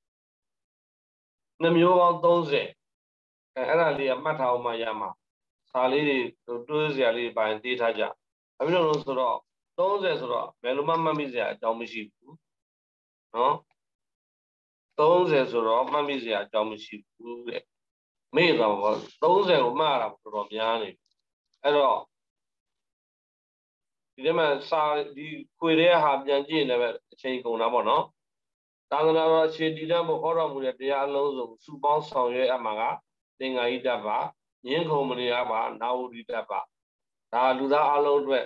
နှမျိုးပေါင်းသုံးဆယ်အဲအဲ့ဒါလေးကမှတ်ထားအောင်မှရမှာစာလေးတွေတွေးစရာလေးပိုင်းသိထားကြဘာဖြစ်လို့လဲဆိုတော့သုံးဆယ်ဆိုတော့ဘယ်လိုမှမှတ်မိစရာအကြောင်းမရှိဘူးနော်သုံးဆယ်ဆိုတော့မှတ်မိစရာအကြောင်းမရှိဘူးတဲ့မေ့တော့ဘောသုံးဆယ်ကိုမှတ်ရတာတော်တော်များနေအဲ့တော့ဒီထဲမှာစာဒီခွေတဲ့ဟာပြန်ကြည့်ရင်လည်းအချိန်ကုန်တာပေါ့နော်သာသနာတော်အခြေတည်တဲ့ဘုဟောတော်မူတဲ့တရားအလုံးစုံစုပေါင်းဆောင်ရွက်အမှာကသင်္ဃာယိတ္တပါညင်းခုံမနေရပါနာဝရိတ္တပါဒါလူသားအလုံးအတွက်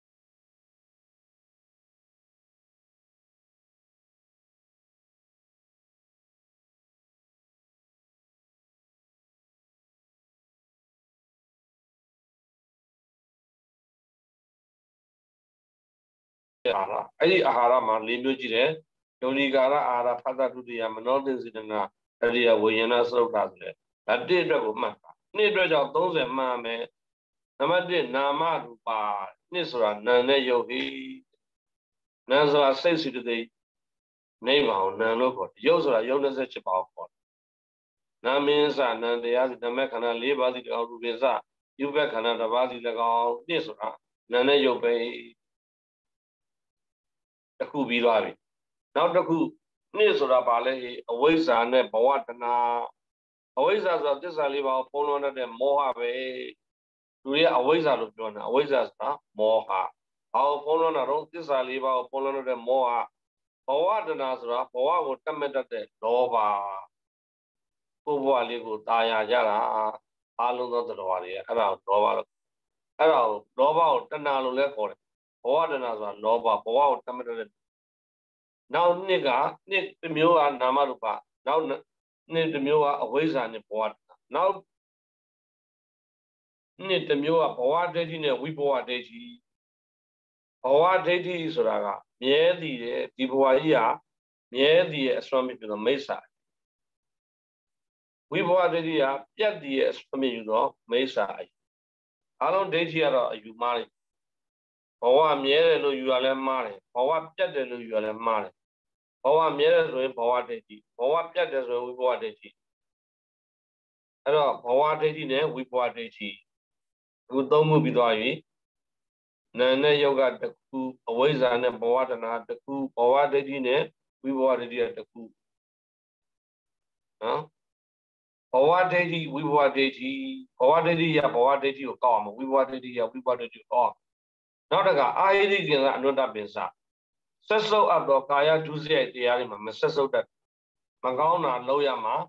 အာဟာရအဲ့ဒီအာဟာရမှာ၄မျိုးရှိတယ်ယောနိကာရအာဟာရဖသတုတ္တယမနောသင်္စေတနာအရိယဝိညာဏသရုပ်တာဆိုတဲ့ဒါတစ်အတွက်ကိုမှတ်ပါနှစ်အတွက်ကြောင့်သုံးဆယ်မှတ်မယ်နံပါတ်တစ်နာမရူပါနှစ်ဆိုတာနာနဲ့ယုတ်ဟိနာဆိုတာစိတ်စိတ္တိနိဗ္ဗာန်နာလို့ခေါ်တယ်ယုတ်ဆိုတာယုတ်၂၈ပါးခေါ်တယ်နာမင်းစနံတရားစီဓမ္မခန္ဓာ၄ပါးစီတကောင်ရူပင်စယုဘခန္ဓာတစ်ပါးစီတကောင်နှစ်ဆိုတာနာနဲ့ယုတ်ပဲတစ်ခုပြီးသွားပြီနောက်တစ်ခုနှစ်ဆိုတာဘာလဲအဝိဇ္ဇာနဲ့ဘဝတဏအဝိဇ္ဇာဆိုတာသစ္စာလေးပါးကိုပုံလွှမ်းတတ်တဲ့မောဟပဲလူတွေကအဝိဇ္ဇာလို့ပြောနေတာအဝိဇ္ဇာဆိုတာမောဟဘာကိုပုံလွှမ်းတာတော့သစ္စာလေးပါးကိုပုံလွှမ်းတတ်တဲ့မောဟဘဝတဏဆိုတာဘဝကိုတတ်မဲ့တတ်တဲ့လောဘကိုဘဝလေးကိုตายရကြတာအလုံးသောတရားတွေအဲ့ဒါကိုလောဘလို့အဲ့ဒါကိုလောဘကိုတဏလို့လည်းခေါ်တယ်ဘဝတဏဆိုတာလောဘဘဝကိုတတ်မဲ့တဲ့နောက်နှစ်ကနှစ်တစ်မျိုးကနာမရူပနောက်နှစ်တစ်မျိုးကအဝိဇ္ဇာနဲ့ဘဝတဏနောက်နှစ်တစ်မျိုးကဘဝဒိဋ္ဌိနဲ့ဝိဘဝဒိဋ္ဌိဘဝဒိဋ္ဌိဆိုတာကမြဲတည်တယ်ဒီဘဝကြီးကမြဲတည်ရဲ့အစွမ်းမြင့်ပြီးတော့မိစ္ဆာဝိဘဝဒိဋ္ဌိကပြတ်တည်ရဲ့အစွမ်းမြင့်ယူတော့မိစ္ဆာအားလုံးဒိဋ္ဌိကတော့အယူမှားတယ်ဘဝမြဲတယ်လို့ယူရလဲမှားတယ်ဘဝပြတ်တယ်လို့ယူရလဲမှားတယ်ဘဝမြဲတယ်ဆိုရင်ဘဝဒိဋ္ဌိဘဝပြတ်တယ်ဆိုရင်ဝိဘဝဒိဋ္ဌိအဲ့တော့ဘဝဒိဋ္ဌိနဲ့ဝိဘဝဒိဋ္ဌိအခုသုံးခုပြီးသွားပြီနာနဲ့ယောဂတစ်ခုအဝိဇ္ဇာနဲ့ဘဝတဏတစ်ခုဘဝဒိဋ္ဌိနဲ့ဝိဘဝဒိဋ္ဌိတစ်ခုနော်ဘဝဒိဋ္ဌိဝိဘဝဒိဋ္ဌိဘဝဒိဋ္ဌိရဘဝဒိဋ္ဌိကိုကောက်အောင်ဝိဘဝဒိဋ္ဌိရဝိဘဝဒိဋ္ဌိကိုကောက်နောက်တကအာဟိတိကိအနုတ္တပင်စဆက်စုပ်အပ်သောကာယဒုစရိုက်တရားတွေမှာမဆက်စုပ်တတ်မကောင်းတာလုပ်ရမှာ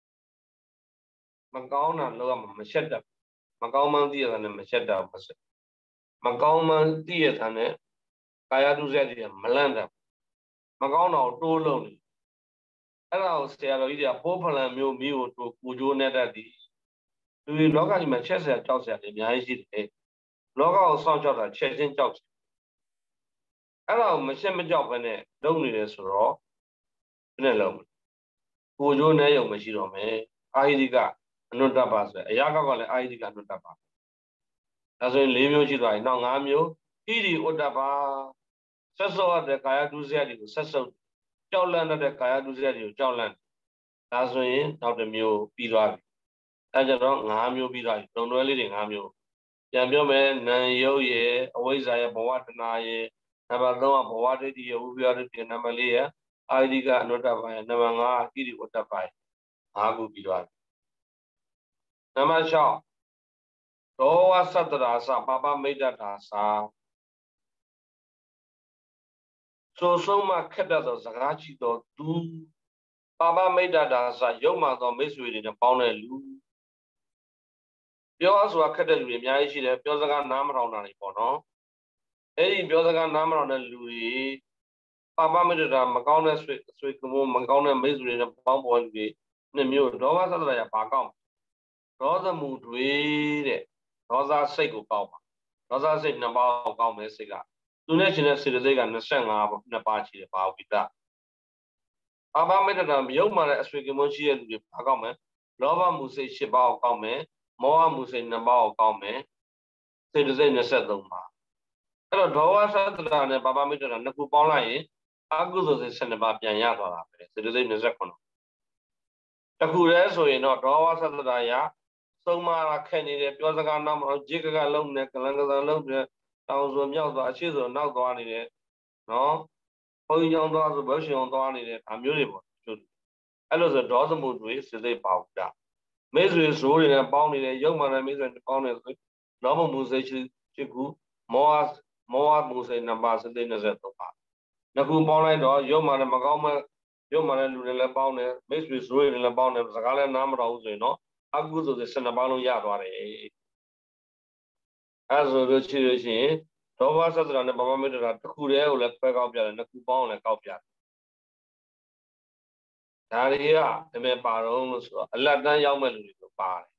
မကောင်းတာလုပ်ရမှာမရှက်တတ်မကောင်းမှန်းသိရတာနဲ့မရှက်တတ်မဆက်မကောင်းမှန်းသိရတာနဲ့ကာယဒုစရိုက်တွေမလန့်တတ်မကောင်းတာကိုတိုးလုံးနေအဲ့ဒါကိုဆရာတော်ကြီးကပိုးဖလံမျိုးမျိုးကိုကိုကြိုးနဲ့တတ်သည်လူတွေလောကကြီးမှာချက်ဆရာကြောက်ဆရာတွေအများကြီးရှိတယ်လောကကိုစောင့်ကြောက်တာချက်ချင်းကြောက်တယ်အဲ့ဒါကိုမရှက်မကြောက်ဘဲနဲ့လုပ်နေတယ်ဆိုတော့ဘယ်နဲ့လုပ်မလဲကိုကြိုးနဲ့ရုံမရှိတော့မယ်အာဟိတိကအနုတ္တပါဆိုအရာကောက်ကလည်းအာဟိတိကအနုတ္တပါဒါဆိုရင်၄မျိုးရှိသွားပြီနောက်၅မျိုးဣတိဥတ္တပါဆက်စောတဲ့ကာယဒုစရိုက်တွေကိုဆက်စုပ်ကြောက်လန့်တဲ့ကာယဒုစရိုက်တွေကိုကြောက်လန့်ဒါဆိုရင်နောက်တစ်မျိုးပြီးသွားပြီအဲကြတော့ငါးမျိုးပြီးသွားပြီတုံတွဲလေးတွေငါးမျိုးပြန်ပြောမယ်နာယုတ်ရဲ့အဝိဇ္ဇာရဲ့ဘဝတဏရဲ့နံပါတ်သုံးကဘဝဒိဋ္ဌိရဲ့ဥပ္ပယဒိဋ္ဌိနံပါတ်လေးရဲ့အာဒီကအနုတ္တပိုင်းနံပါတ်ငါးဣတိဝတ္တပိုင်းငါးခုပြီးသွားပြီနံပါတ်၆ဒောဝသတ္တရာသပါပမိတ်တတာသာဆိုဆုံးမှခက်တတ်သောစကားချီတော်သူပါပမိတ်တတာသာရုပ်မှသောမိတ်ဆွေတွေနဲ့ပေါင်းတဲ့လူပြောဆိုတာခက်တဲ့လူတွေအများကြီးရှိတယ်ပြောစကားနားမထောင်တာတွေပေါ့နော်အဲ့ဒီပြောစကားနားမထောင်တဲ့လူတွေပါပမိတ်တတာမကောင်းတဲ့ဆွေဆွေကမိုးမကောင်းတဲ့မိတ်ဆွေတွေနဲ့ပေါင်းပေါ်လူတွေနှစ်မျိုးဒောဝသတ္တရာဘာကောင်းဒေါသမူတွေတဲ့ဒေါသစိတ်ကိုကောက်ပါဒေါသစိတ်နှစ်ပါးကိုကောက်မယ်စိတ်ကသူနဲ့ရှင်တဲ့စေတသိက်ကနှစ်ဆယ့်ငါးနှစ်ပါးရှိတယ်ဘာဝိတပါပမိတ္တတာမြုပ်မာတဲ့အဆွေကမွန်းရှိတဲ့လူတွေဘာကောက်မယ်လောဘမှုစိတ်၈ပါးကိုကောက်မယ်မောဟမှုစိတ်နှစ်ပါးကိုကောက်မယ်စေတသိက်နှစ်ဆယ့်သုံးပါးအဲ့တော့ဒေါဝသတ္တရာနဲ့ပါပမိတ္တတာနှစ်ခုပေါင်းလိုက်ရင်အကုသိုလ်စိတ်၁၂ပါးပြန်ရသွားတာပဲစေတသိက်၂၇တခုတည်းဆိုရင်တော့ဒေါဝသတ္တရာရသုံးမာခက်နေတယ်ပြောစကားနောက်မှာဂျိကကလုံးနဲ့ကလန်ကစားလုံးနဲ့တောင်စုံမြောက်သွားအရှိဆိုနောက်သွားနေတယ်နော်ဘုန်းကြီးကျောင်းသွားဆိုဘယ်ရှင်အောင်သွားနေတယ်ဒါမျိုးတွေပေါ့အဲ့လိုဆိုဒေါသမှုတွေစိစိတ်ပါဘူးတာမိတ်ဆွေဆိုးတွေနဲ့ပေါင်းနေတယ်ရုပ်မှန်တဲ့မိတ်ဆွေပေါင်းနေဆိုလောဘမှုစိတ်ရှိခုမောဟမောဟမှုစိတ်နှစ်ပါးစိစိတ်၂၃ပါးနှစ်ခုပေါင်းလိုက်တော့ရုပ်မှန်တဲ့မကောင်းမဲ့ရုပ်မှန်တဲ့လူတွေလည်းပေါင်းတယ်မိတ်ဆွေဆိုးတွေလည်းပေါင်းတယ်စကားလည်းနားမတော်ဘူးဆိုရင်တော့အကုသိုလ်စိတ်၁၂ပါးလုံးရသွားတယ်အဲဆိုလို့ရှိလို့ရှိရင်ဒေါဝသတ္တရာနဲ့ပါပမိတ္တရာတစ်ခုတည်းကိုလည်းခွဲကောက်ပြတယ်နှစ်ခုပေါင်းလည်းကောက်ပြတယ်ဒါတွေကတမင်ပါတော့လို့ဆိုတော့အလတ်တန်းရောက်မဲ့လူတွေဆိုပါတယ်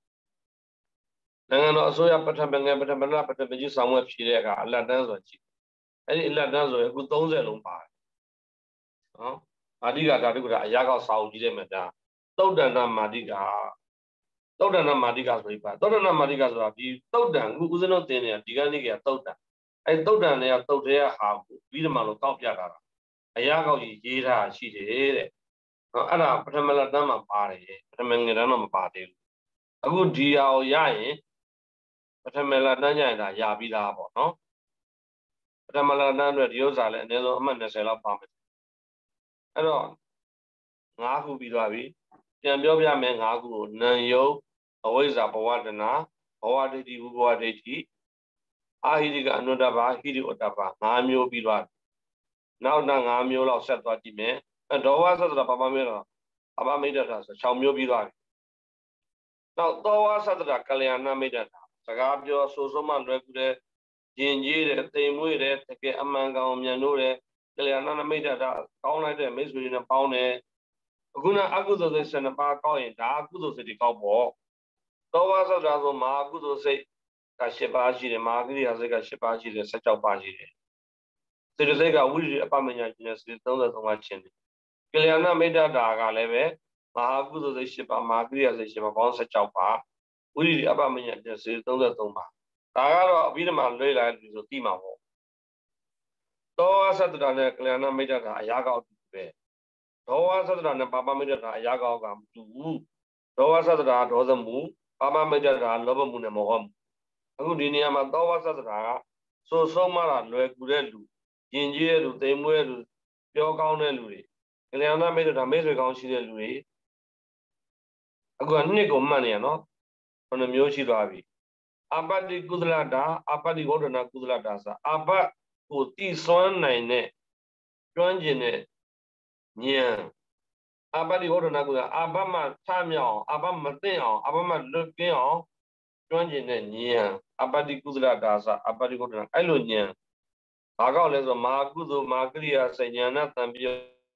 နိုင်ငံတော်အစိုးရပထမငယ်ပထမနာပထမကြီးဆောင်ရွက်ဖြည့်တဲ့အခါအလတ်တန်းဆိုကြည့်အဲ့ဒီအလတ်တန်းဆိုရင်အခု၃၀လုံးပါတယ်နော်မာတိကဓာတုကအရာကောက်စာအုပ်ကြီးတဲ့မှာဒါသုတ်တန္တမာတိကသုတ်တန္တမာတိကဆိုပြီးပါသုတ်တန္တမာတိကဆိုတာဒီသုတ်တန်ခုဦးဇင်းတို့သင်နေတာဒီကနေ့ကသုတ်တန်အဲသုတ်တန်တွေကသုတ်တဲ့ဟာကိုပြီးတော့မှလို့ကောက်ပြတာအရာကောက်ကြီးရေးထားရှိတယ်တဲ့နော်အဲ့ဒါပထမလက်တန်းမှာပါတယ်ပထမငယ်တန်းတော့မပါသေးဘူးအခုဒီဟာကိုရရင်ပထမလက်တန်းကျရင်ဒါရပြီးသားပေါ့နော်ပထမလက်တန်းအတွက်ဒီဥစ္စာလည်းအနည်းဆုံးအမှတ်၂၀လောက်ပါမယ်အဲ့တော့ငါးခုပြီးသွားပြီပြန်ပြောပြမယ်ငါးခုကိုနံယုတ်အဝိဇ္ဇာဘဝတဏဘဝဒိဋ္ဌိဝိဘဝဒိဋ္ဌိအာဟိတိကအနုတ္တပါဟိတိဥတ္တပါငါးမျိုးပြီးသွားနောက်နောက်ငါးမျိုးလောက်ဆက်သွားကြည့်မယ်ဒေါဝသတ္တရာပါပမိတ္တရာအပမိတ္တရာဆို၆မျိုးပြီးသွားပြီနောက်သောဝသတ္တရာကလျာဏမိတ္တရာစကားပြောဆိုဆုံးမှလွယ်ကူတဲ့ယဉ်ကျေးတဲ့သိမ်မွေ့တဲ့တကယ်အမှန်ကောင်မြန်လို့တဲ့ကလျာဏမိတ္တရာကောင်းလိုက်တဲ့မိတ်ဆွေတွေနဲ့ပေါင်းတယ်အခုနအကုသိုလ်စိတ်၁၂ပါးကောက်ရင်ဒါအကုသိုလ်စိတ်တွေကောက်ပေါ့သောဝသတ္တရာဆိုမဟာကုသိုလ်စိတ်က၈ပါးရှိတယ်မဟာကိရိယာစိတ်က၈ပါးရှိတယ်၁၆ပါးရှိတယ်စေတသိက်ကဝိရိယအပမညာရှင်နဲ့စေ၃၃ပါးချင်းတယ်ကလျာဏမိတ္တရာကလည်းပဲမဟာကုသိုလ်စိတ်၈ပါးမဟာကိရိယာစိတ်၈ပါးပေါင်း၁၆ပါးဝိရိယအပမညာရှင်စေ၃၃ပါးဒါကတော့အဘိဓမ္မာလွဲလာတယ်ဆိုသိမှာပေါ့သောဝသတ္တရာနဲ့ကလျာဏမိတ္တရာအရာကောက်ပဲဒေါဝသတ္တရာနဲ့ပါပမိတ္တရာအရာကောက်ကမတူဘူးဒေါဝသတ္တရာဒေါသမှုပါပမိတ္တရာလောဘမှုနဲ့မောဟမှုအခုဒီနေရာမှာသောဝသတ္တရာကဆိုဆုံးမတာလွယ်ကူတဲ့လူယဉ်ကျေးတဲ့လူသိမ်မွေးတဲ့လူပြောကောင်းတဲ့လူတွေကလျာဏမိတ္တရာမိတ်ဆွေကောင်းရှိတဲ့လူတွေအခုကနှစ်ကိုမှတ်နေရနော်ဘယ်နှမျိုးရှိသွားပြီအပတ္တိကုသလတာအပတ္တိဝဒနာကုသလတာဆိုအပတ်ကိုတိစွမ်းနိုင်တဲ့ကျွမ်းကျင်တဲ့ဉာဏ်အပတ္တိဝဒနာကုသအပတ်မှထမြောက်အောင်အပတ်မသိအောင်အပတ်မှလွတ်ကင်းအောင်ကျွမ်းကျင်တဲ့ဉာဏ်အပတ္တိကုသလတာဆိုအပတ္တိဝဒနာအဲ့လိုဉာဏ်ဘာကောက်လဲဆိုမဟာကုသိုလ်မဟာကရိယာစဉ္ညာဏတံပြော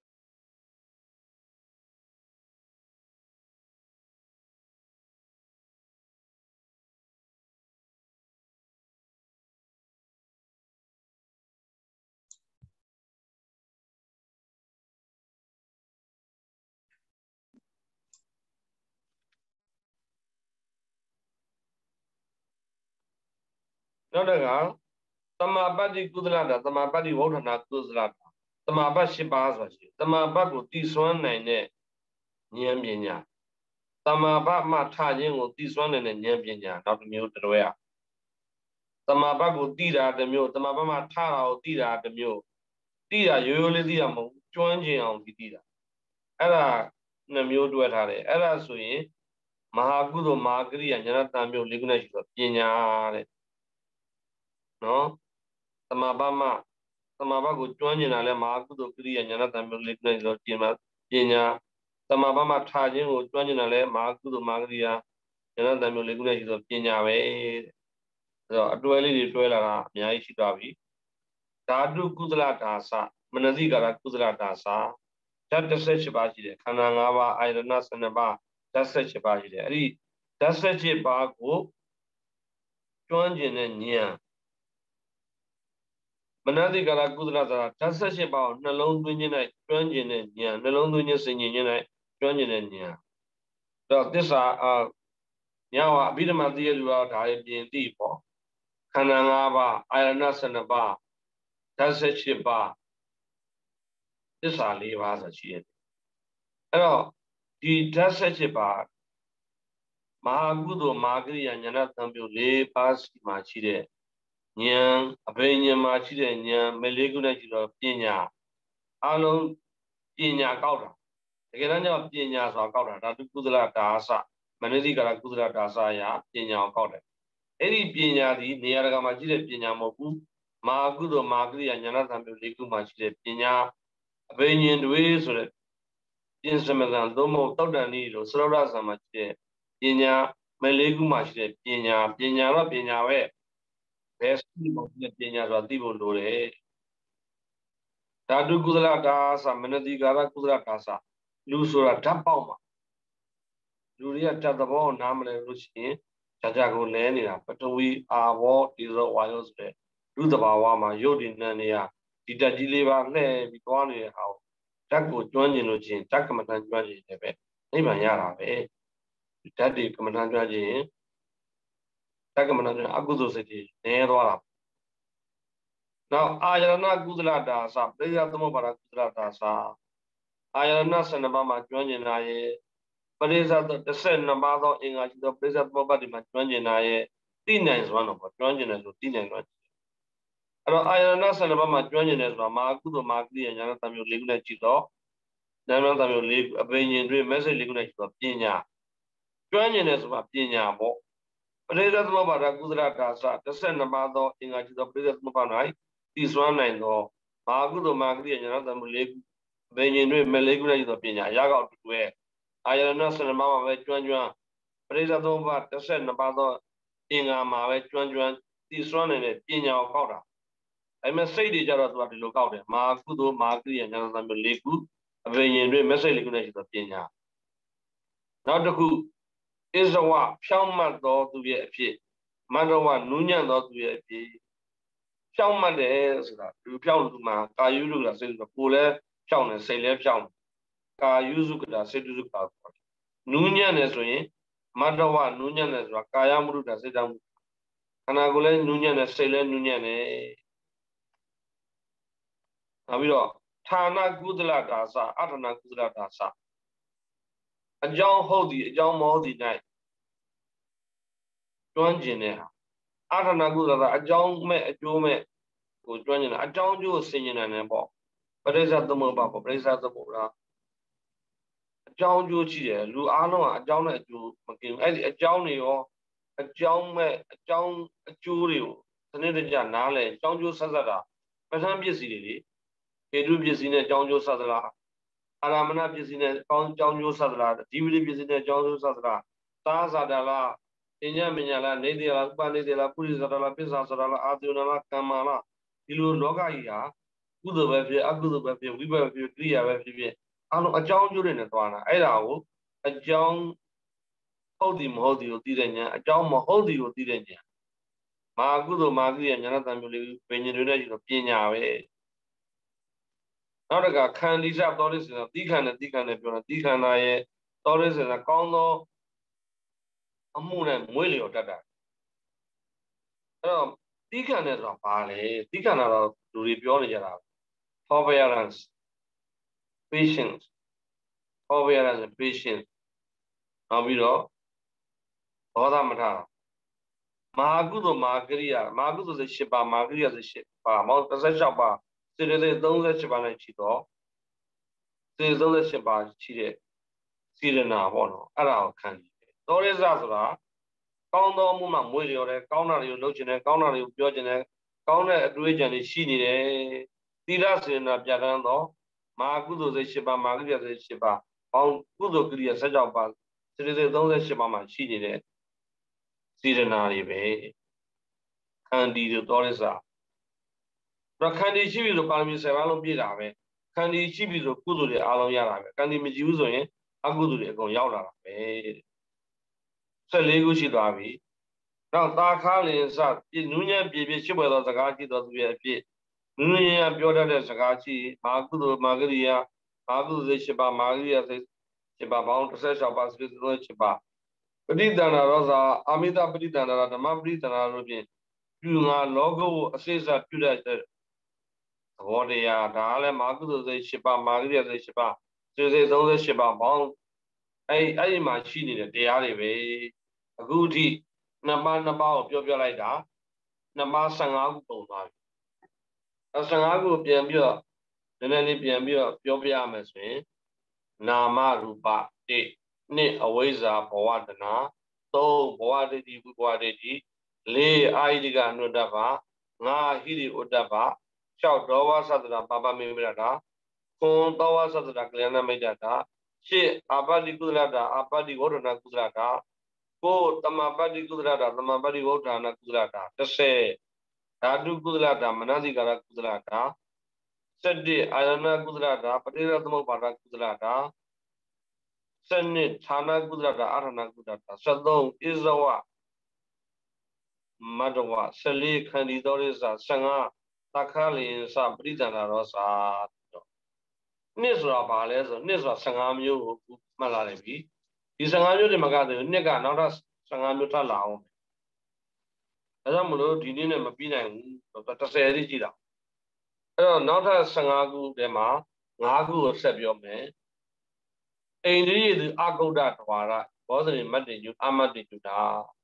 နောက်တစ်ခါသမာပတ္တိကုသလတာသမာပတ္တိဝဋ္ဌနာကုသလတာသမာပတ်၈ပါးဆိုတာရှိသမာပတ်ကိုတည်စွမ်းနိုင်တဲ့ဉာဏ်ပညာတမာပမှထခြင်းကိုသိစွမ်းနေတဲ့ဉာဏ်ပညာနောက်တစ်မျိုးတစ်တွဲတမာပကိုသိတာတစ်မျိုးတမာပမှထတာကိုသိတာတစ်မျိုးသိတာရိုးရိုးလေးသိတာမဟုတ်ကျွမ်းကျင်အောင်သိသိတာအဲ့ဒါနှစ်မျိုးတွဲထားတယ်အဲ့ဒါဆိုရင်မဟာကုသိုလ်မဟာကရိယာဉာဏ်တန်မျိုးလေးခုနဲ့ရှိတော့ပညာတဲ့နော်တမာပမှတမာပကိုကျွမ်းကျင်တာလဲမဟာကုသိုလ်ကရိယာဉာဏ်တန်မျိုးလေးခုနဲ့ရှိတော့ပညာပညာတမာပမှထခြင်းကိုကျွမ်းကျင်တာလဲမဟာကုသိုလ်မဟာကရိယာဉာဏ်တန်မျိုးလေးခုနဲ့ရှိတော့ပညာပဲအဲ့တော့အတွဲလေးတွေတွဲလာတာအများကြီးရှိသွားပြီဓာတုကုသလဒါစမနတိကာရကုသလဒါစဓာတ်တစ်ဆက်ရှိပါရှိတယ်ခန္ဓာ၅ပါးအာယတနာ၁၂ပါးဓာတ်ဆက်ရှိပါရှိတယ်အဲ့ဒီဓာတ်ဆက်ရှိပါကိုကျွမ်းကျင်တဲ့ဉာဏ်မနတိကာရကုသလဒါဓာတ်ဆက်ရှိပါကိုနှလုံးသွင်းခြင်းနဲ့ကျွမ်းကျင်တဲ့ဉာဏ်နှလုံးသွင်းခြင်းစိတ်ဉာဏ်ခြင်းနဲ့ကျွမ်းကျင်တဲ့ဉာဏ်တော့သစ္စာအာညောအဘိဓမ္မာသိရလူတော့ဒါတွေပြင်သိပေါ့ခန္ဓာ၅ပါးအာယတနာ၁၂ပါးဓာတ်ဆက်ရှိပါသစ္စာ၄ပါးဆိုရှိရတယ်အဲ့တော့ဒီဓာတ်ဆက်ရှိပါမဟာကုသိုလ်မဟာကရိယာဉာဏ်တံပြု၄ပါးစီမှာရှိတဲ့ဉာဏ်အဘိညာဉ်မှာရှိတဲ့ဉာဏ်မလေးခုနဲ့ရှိတော့ပညာအလုံးပညာကောက်တာတကယ်တမ်းကျပညာဆိုတာကောက်တာဓာတုကုသလဒါစမနတိကာရကုသလဒါစရာပညာကိုကောက်တယ်အဲ့ဒီပညာဒီနေရာတကာမှာရှိတဲ့ပညာမဟုတ်ဘူးမဟာကုသိုလ်မဟာကရိယာဉာဏ်တံပြု၄ခုမှာရှိတဲ့ပညာအဘိညာဉ်တွေဆိုတဲ့ပြင်စမသံသို့မဟုတ်တောက်တန်ဤလိုစရောဒဆံမှာရှိတဲ့ပညာမလေးခုမှာရှိတဲ့ပညာပညာတော့ပညာပဲဘယ်စီမဟုတ်တဲ့ပညာဆိုတာသိဖို့လိုတယ်ဓာတုကုသလဒါသမနတိကာရကုသလဒါသလူဆိုတာဓာတ်ပေါက်မှာလူတွေကဓာတ်သဘောကိုနားမလဲလို့ရှိရင်ကြာကြာကိုလဲနေတာပထဝီအာဘောဒီလိုဝါယောဆိုတဲ့လူသဘာဝမှာရုပ်တည်နေနေရဒီတက်ကြီးလေးပါလှည့်ပြီးသွားနေတဲ့ဟာကိုဓာတ်ကိုကျွမ်းကျင်လို့ချင်းဓာတ်ကမ္မဋ္ဌာန်းကျွမ်းကျင်တယ်ပဲနိဗ္ဗာန်ရတာပဲဓာတ်တွေကမ္မဋ္ဌာန်းကျွမ်းကျင်ဓာတ်ကမ္မဋ္ဌာန်းအကုသိုလ်စိတ်တွေနည်းသွားတာနောက်အာယရဏကုသလဒါသပရိယသမုပ္ပါဒကုသလဒါသအာယရဏ၁၂ပါးမှာကျွမ်းကျင်တာရဲ့ပရိစ္ဆသ၁၂ပါးသောအင်္ဂါရှိသောပရိစ္ဆသမုပ္ပါဒဒီမှာကျွမ်းကျင်တာရဲ့သိနိုင်စွမ်းတော့ပေါ့ကျွမ်းကျင်တယ်လို့သိနိုင်စွမ်းအဲ့တော့အာယရဏ၁၂ပါးမှာကျွမ်းကျင်တယ်ဆိုတာမဟာကုသိုလ်မဟာကရိယာဉာဏ်တံမျိုး၄ခုနဲ့ကြည့်တော့ဉာဏ်တံမျိုး၄အဘိညာဉ်တွေ message ၄ခုနဲ့ကြည့်တော့ပညာကျွမ်းကျင်တယ်ဆိုတာပညာပေါ့ပရိစ္ဆသမုပ္ပါဒကုသလဒါသ၁၂ပါးသောအင်္ဂါရှိသောပရိစ္ဆသမုပ္ပါဒ၌သိစွမ်းနိုင်သောမဟာကုသိုလ်မဟာကရိယာဉာဏ်တံမျိုး၄ခုအဘိညာဉ်တွေမလေးခုနဲ့ကြည့်တော့ပညာအရာကောက်တူရဲ့အာယရဏ၁၂ပါးမှာပဲကျွမ်းကျွမ်းပရိစ္ဆသမုပ္ပါဒ၁၂ပါးသောအင်္ဂါမှာပဲကျွမ်းကျွမ်းသိစွမ်းနိုင်တဲ့ပညာကိုကောက်တာအဲ့မဲ့စိတ်တွေကြတော့သူကဒီလိုကောက်တယ်မဟာကုသိုလ်မဟာကရိယာဉာဏ်တံမျိုး၄ခုအဘိညာဉ်တွေ message လေးခုနဲ့ရှိတော့ပညာနောက်တစ်ခုဣဇဝဖြောင်းမှတ်သောသူရဲ့အဖြစ်မန္တဝနူးညံ့သောသူရဲ့အဖြစ်ဖြောင်းမှတ်တယ်ဆိုတာသူဖြောင်းသူမှာကာယုလုကစိတ်ဆိုကိုယ်လည်းဖြောင်းတယ်စိတ်လည်းဖြောင်းကာယုစုကတာစိတ်တုစုကတာနူးညံ့တယ်ဆိုရင်မန္တဝနူးညံ့တယ်ဆိုတာကာယမုဒ္ဒစိတ်တမှုခန္ဓာကိုယ်လည်းနူးညံ့တယ်စိတ်လည်းနူးညံ့တယ်နောက်ပြီးတော့ဌာနကုသလဒါသအဌာနကုသလဒါသအကြောင်းဟုတ်သည်အကြောင်းမဟုတ်သည်၌ကျွမ်းကျင်တဲ့ဟာအဌာနကုသလအကြောင်းမဲ့အကျိုးမဲ့ကိုကျွမ်းကျင်တာအကြောင်းကျိုးဆင်ញင်တယ်ပေါ့ပရိစ္ဆသမုပ္ပါပေါ့ပရိစ္ဆသမုပ္ပါအကြောင်းကျိုးရှိတယ်လူအားလုံးကအကြောင်းနဲ့အကျိုးမกินဘူးအဲ့ဒီအကြောင်းတွေရောအကြောင်းမဲ့အကြောင်းအကျိုးတွေကိုစနစ်တကျနားလဲအကြောင်းကျိုးဆက်ဆက်တာပဋ္ဌာန်းပစ္စည်းတွေလေဟေတုပစ္စည်းနဲ့အကြောင်းကျိုးဆက်သလားအာရမဏပစ္စည်းနဲ့အကြောင်းအကြောင်းကျိုးဆက်သလားဒီဝိလိပစ္စည်းနဲ့အကြောင်းကျိုးဆက်သလားသာဇာတလားအညမညာလားနေတေလားဥပနေတေလားပုရိသတလားပစ္ဆာသလားအာသယနာလားကမ္မာလားဒီလိုလောကကြီးဟာကုသိုလ်ပဲဖြစ်အကုသိုလ်ပဲဖြစ်ဝိဘတ်ပဲဖြစ်ကိရိယာပဲဖြစ်ဖြစ်အလုံးအကြောင်းကျိုးတွေနဲ့သွားတာအဲ့ဒါကိုအကြောင်းဟုတ်သည်မဟုတ်သည်ကိုသိတဲ့ဉာဏ်အကြောင်းမဟုတ်သည်ကိုသိတဲ့ဉာဏ်မဟာကုသိုလ်မဟာကရိယာဉာဏတံမျိုးလေးပညာတွေနဲ့ရှိတော့ပညာပဲနောက်တကခန္ဒီစသောရိစေနာတိခန္ဓာတိခန္ဓာပြောတာတိခန္ဓာရဲ့သောရိစေနာကောင်းသောအမှုနဲ့မွေးလျော်တတ်တာအဲ့တော့တိခန္ဓာဆိုတာဘာလဲတိခန္ဓာတော့လူတွေပြောနေကြတာ forbearance patience forbearance and patience နောက်ပြီးတော့ဒေါသမထမဟာကုသိုလ်မဟာကရိယာမဟာကုသိုလ်စိတ်၈ပါးမဟာကရိယာစိတ်၈ပါးမောင်တစ်၆ပါးစေတသိက်၃၈ပါးနဲ့ရှိတော့စေ၃၈ပါးရှိတဲ့စေရနာပေါ့နော်အဲ့ဒါကိုခံတယ်သောရိဇဆိုတာကောင်းသောမှုမှမွေးလျော်တယ်ကောင်းတာတွေကိုလုပ်ချင်တယ်ကောင်းတာတွေကိုပြောချင်တယ်ကောင်းတဲ့အတွေ့အကြုံတွေရှိနေတယ်သီလစေရနာပြဋ္ဌာန်းသောမဟာကုသိုလ်စိတ်၈ပါးမဟာကရိယာစိတ်၈ပါးပေါင်းကုသိုလ်ကရိယာ၁၆ပါးစေတသိက်၃၈ပါးမှာရှိနေတဲ့စေရနာတွေပဲခန္တီတို့သောရိဇတော့ခန္တီရှိပြီဆိုပါရမီ၁၀ပါးလုံးပြည့်တာပဲခန္တီရှိပြီဆိုကုသိုလ်တွေအားလုံးရတာပဲခန္တီမရှိဘူးဆိုရင်အကုသိုလ်တွေအကုန်ရောက်လာတာပဲ၁၄ခုရှိသွားပြီနောက်တာခါလင်စပြနူးညံ့ပြည့်ပြည့်ရှိပွဲသောစကားရှိသောသူရဲ့အဖြစ်နူးညံ့ပြောတတ်တဲ့စကားရှိမဟာကုသိုလ်မဟာကရိယာမဟာကုသိုလ်စိတ်၈ပါးမဟာကရိယာစိတ်၈ပါးပေါင်း၁၆ပါးစိတ်၃၈ပါးပဋိသန္ဓာရောစာအာမိတပဋိသန္ဓာဓမ္မပဋိသန္ဓာတို့ဖြင့်ပြုငါလောကကိုအစိစပြုတတ်တဲ့သဘောတရားဒါလည်းမဟာကုသိုလ်စိတ်၈ပါးမဟာကရိယာစိတ်၈ပါးစိတ်စိတ်၃၈ပါးပေါင်းအဲ့အဲ့ဒီမှာရှိနေတဲ့တရားတွေပဲအခုထိနှစ်ပါးနှစ်ပါးကိုပြောပြလိုက်တာနှစ်ပါး၁၅ခုပုံသွားပြီအဲ၁၅ခုပြန်ပြီးတော့နည်းနည်းလေးပြန်ပြီးတော့ပြောပြရမယ်ဆိုရင်နာမရူပတိနှစ်အဝိဇ္ဇာဘဝတဏသုံးဘဝဒိဋ္ဌိဘဝဒိဋ္ဌိလေးအာယိကနုတ္တပငါဟိရိဥတ္တပ၆ဒောဝသတ္တရာပပမေမိရတာခွန်သောဝသတ္တရာကလျာဏမိတ်တာရှစ်အာပတိကုသလတာအာပတိဝဋ္ဌနာကုသလတာကိုတမပတိကုသလတာတမပတိဝဋ္ဌနာကုသလတာ၁၀ဓာတုကုသလတာမနတိကာရကုသလတာ၁၁အာယနာကုသလတာပရိရသမုပ္ပါဒကုသလတာ၁၂ဌာနကုသလတာအာရဏကုသလတာ၁၃ဣဇဝမတဝ၁၄ခန္တီသောရိဇ၁၅သခလင်္စပရိသန္ဓာရောစာနှစ်ဆိုတာဘာလဲဆိုနှစ်ဆိုတာ၁၅မျိုးကိုမှတ်လာတယ်ပြီဒီ၁၅မျိုးတွေမကသေးဘူးနှစ်ကနောက်ထပ်၁၅မျိုးထပ်လာအောင်ဒါကြောင့်မလို့ဒီနေ့နဲ့မပြီးနိုင်ဘူး၁၀တိရှိတာအဲ့တော့နောက်ထပ်၁၅ခုထဲမှာ၅ခုကိုဆက်ပြောမယ်အိန္ဒိယသူအကုဒ္ဒတဝါရဘောဇနိမတ္တိညုအမတ္တိညုတာ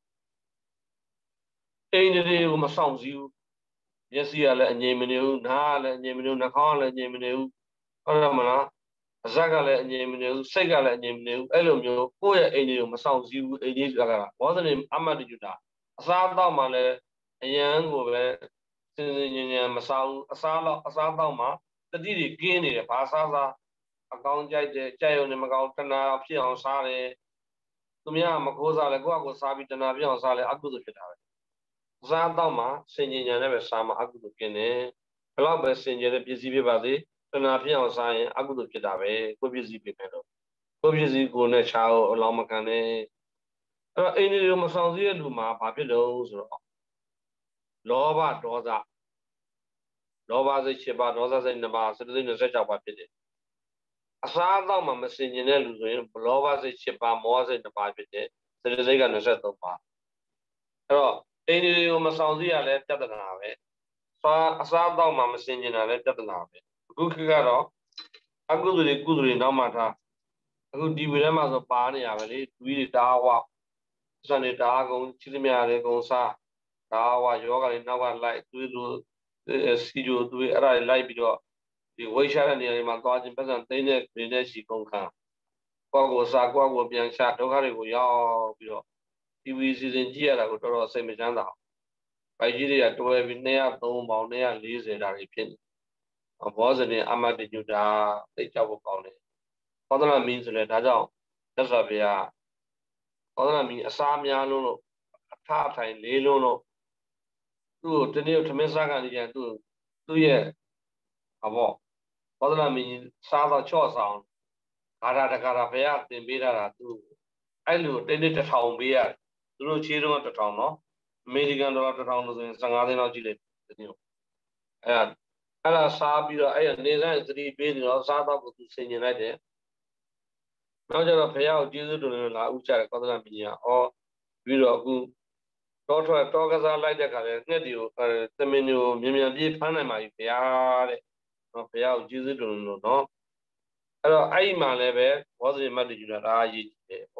အိန္ဒိယကိုမဆောင်စည်းဘူးမျက်စိကလည်းအငြိမ်မနေဘူးနားကလည်းအငြိမ်မနေဘူးနှာခေါင်းကလည်းအငြိမ်မနေဘူးဟုတ်တယ်မလားအစက်ကလည်းအငြိမ်မနေဘူးစိတ်ကလည်းအငြိမ်မနေဘူးအဲ့လိုမျိုးကိုယ့်ရဲ့အိန္ဒိယကိုမဆောင်စည်းဘူးအိန္ဒိယကဘောဇနိအမတ္တိညုတာအစားအသောက်မှလည်းအယံကိုပဲစင်စင်ញံញံမစားဘူးအစားတော့အစားတော့မှတတိတွေကင်းနေတယ်ဘာစားစားအကောင်းကြိုက်တယ်ကြိုက်ရုံနဲ့မကောင်းတဏှာဖြစ်အောင်စားတယ်သူများမခိုးစားလဲကိုယ့်အကိုစားပြီးတဏှာဖြစ်အောင်စားလဲအကုသိုလ်ဖြစ်တာပဲအစားတော့မှစင်ញံញံနဲ့ပဲစားမှအကုသိုလ်ဖြစ်နေဘယ်တော့ပဲစင်ကြယ်တဲ့ပစ္စည်းဖြစ်ပါစေတဏှာဖြစ်အောင်စားရင်အကုသိုလ်ဖြစ်တာပဲကိုယ်ပစ္စည်းဖြစ်မယ်တော့ကိုယ်ပစ္စည်းကိုနဲ့ခြားအောင်အလောင်းမခံနဲ့အဲ့တော့အိန္ဒိယမဆောင်စည်းတဲ့လူမှာဘာဖြစ်လို့ဆိုတော့လောဘဒေါသလောဘစိတ်၈ပါးဒေါသစိတ်၂ပါးစေတသိက်၂၆ပါးဖြစ်တယ်အစားအသောက်မှာမစင်ကျင်တဲ့လူဆိုရင်လောဘစိတ်၈ပါးမောဟစိတ်၂ပါးဖြစ်တယ်စေတသိက်က၂၃ပါးအဲ့တော့အိန္ဒိယကိုမဆောင်စည်းရလဲပြဿနာပဲစားအစားအသောက်မှာမစင်ကျင်တာလဲပြဿနာပဲအခုခေတ်ကတော့အကုသိုလ်တွေကုသိုလ်တွေနောက်မှထားအခုဒီဝေထဲမှာဆိုပါနေရပဲလေဒူးတွေတားဝစံနေတာကုန်ချစ်သမျှတွေကုန်စားဒါဝယောဂတွေနောက်ကလိုက်သွေးလိုစီဂျိုသွေးအဲ့ဒါတွေလိုက်ပြီးတော့ဒီဝိရှာတဲ့နေရာတွေမှာသွားခြင်းပတ်စံသိတဲ့နေနဲ့ရှိကုန်ခံကိုယ့်ကိုစားကိုယ့်ကိုပြန်ချဒုက္ခတွေကိုရောက်ပြီးတော့ တီဗီ စီစဉ်ကြည့်ရတာကိုတော်တော်စိတ်မချမ်းသာဘိုက်ကြီးတွေကတွဲပြီး၂၀၃ပေါင်၂၄၀ဒါတွေဖြစ်နေဘောဇနေအမတ္တညုတာသိကြောက်ဖို့ကောင်းတယ်သောဒနာမင်းဆိုလဲဒါကြောင့်သက်စွာဘုရားသောဒနာမင်းအစားများလုံးလို့အထအထိုင်လေးလုံးလို့သူ့ကိုတနေ့ထမင်းစားကနေကျရင်သူ့သူ့ရဲ့အဘောသောဒနာမင်းစားတော့ချော့ဆောင်ဂါထာတဂါထာဘုရားသင်ပေးတာသူအဲ့လိုတိတိတထောင်ပေးရတယ်သူတို့ခြေတော့တထောင်နော်အမေရိကန်ဒေါ်လာတထောင်လို့ဆိုရင်၁၅သိန်းလောက်ကြည့်လိုက်ဒီနေ့အဲ့ဒါအဲ့ဒါစားပြီးတော့အဲ့ရနေဆိုင်သတိပေးနေတော့စားတော့ကိုသူဆင်ញင်လိုက်တယ်နောက်ကျတော့ဘုရားကိုကျေးဇူးတော်လာဥချတယ်ကောသလမင်းကြီးကဩပြီးတော့အခုတောထွက်တောကစားလိုက်တဲ့ခါလဲငှက်ဒီကိုသမင်းတွေကိုမြင်မြန်ပြေးဖမ်းနိုင်ပါပြီဘုရားတဲ့နော်ဘုရားကိုကျေးဇူးတော်လို့နော်အဲ့တော့အဲ့ဒီမှာလည်းပဲဘောဇိမတ်တူတာဒါအရေးကြီးတယ်ပေါ့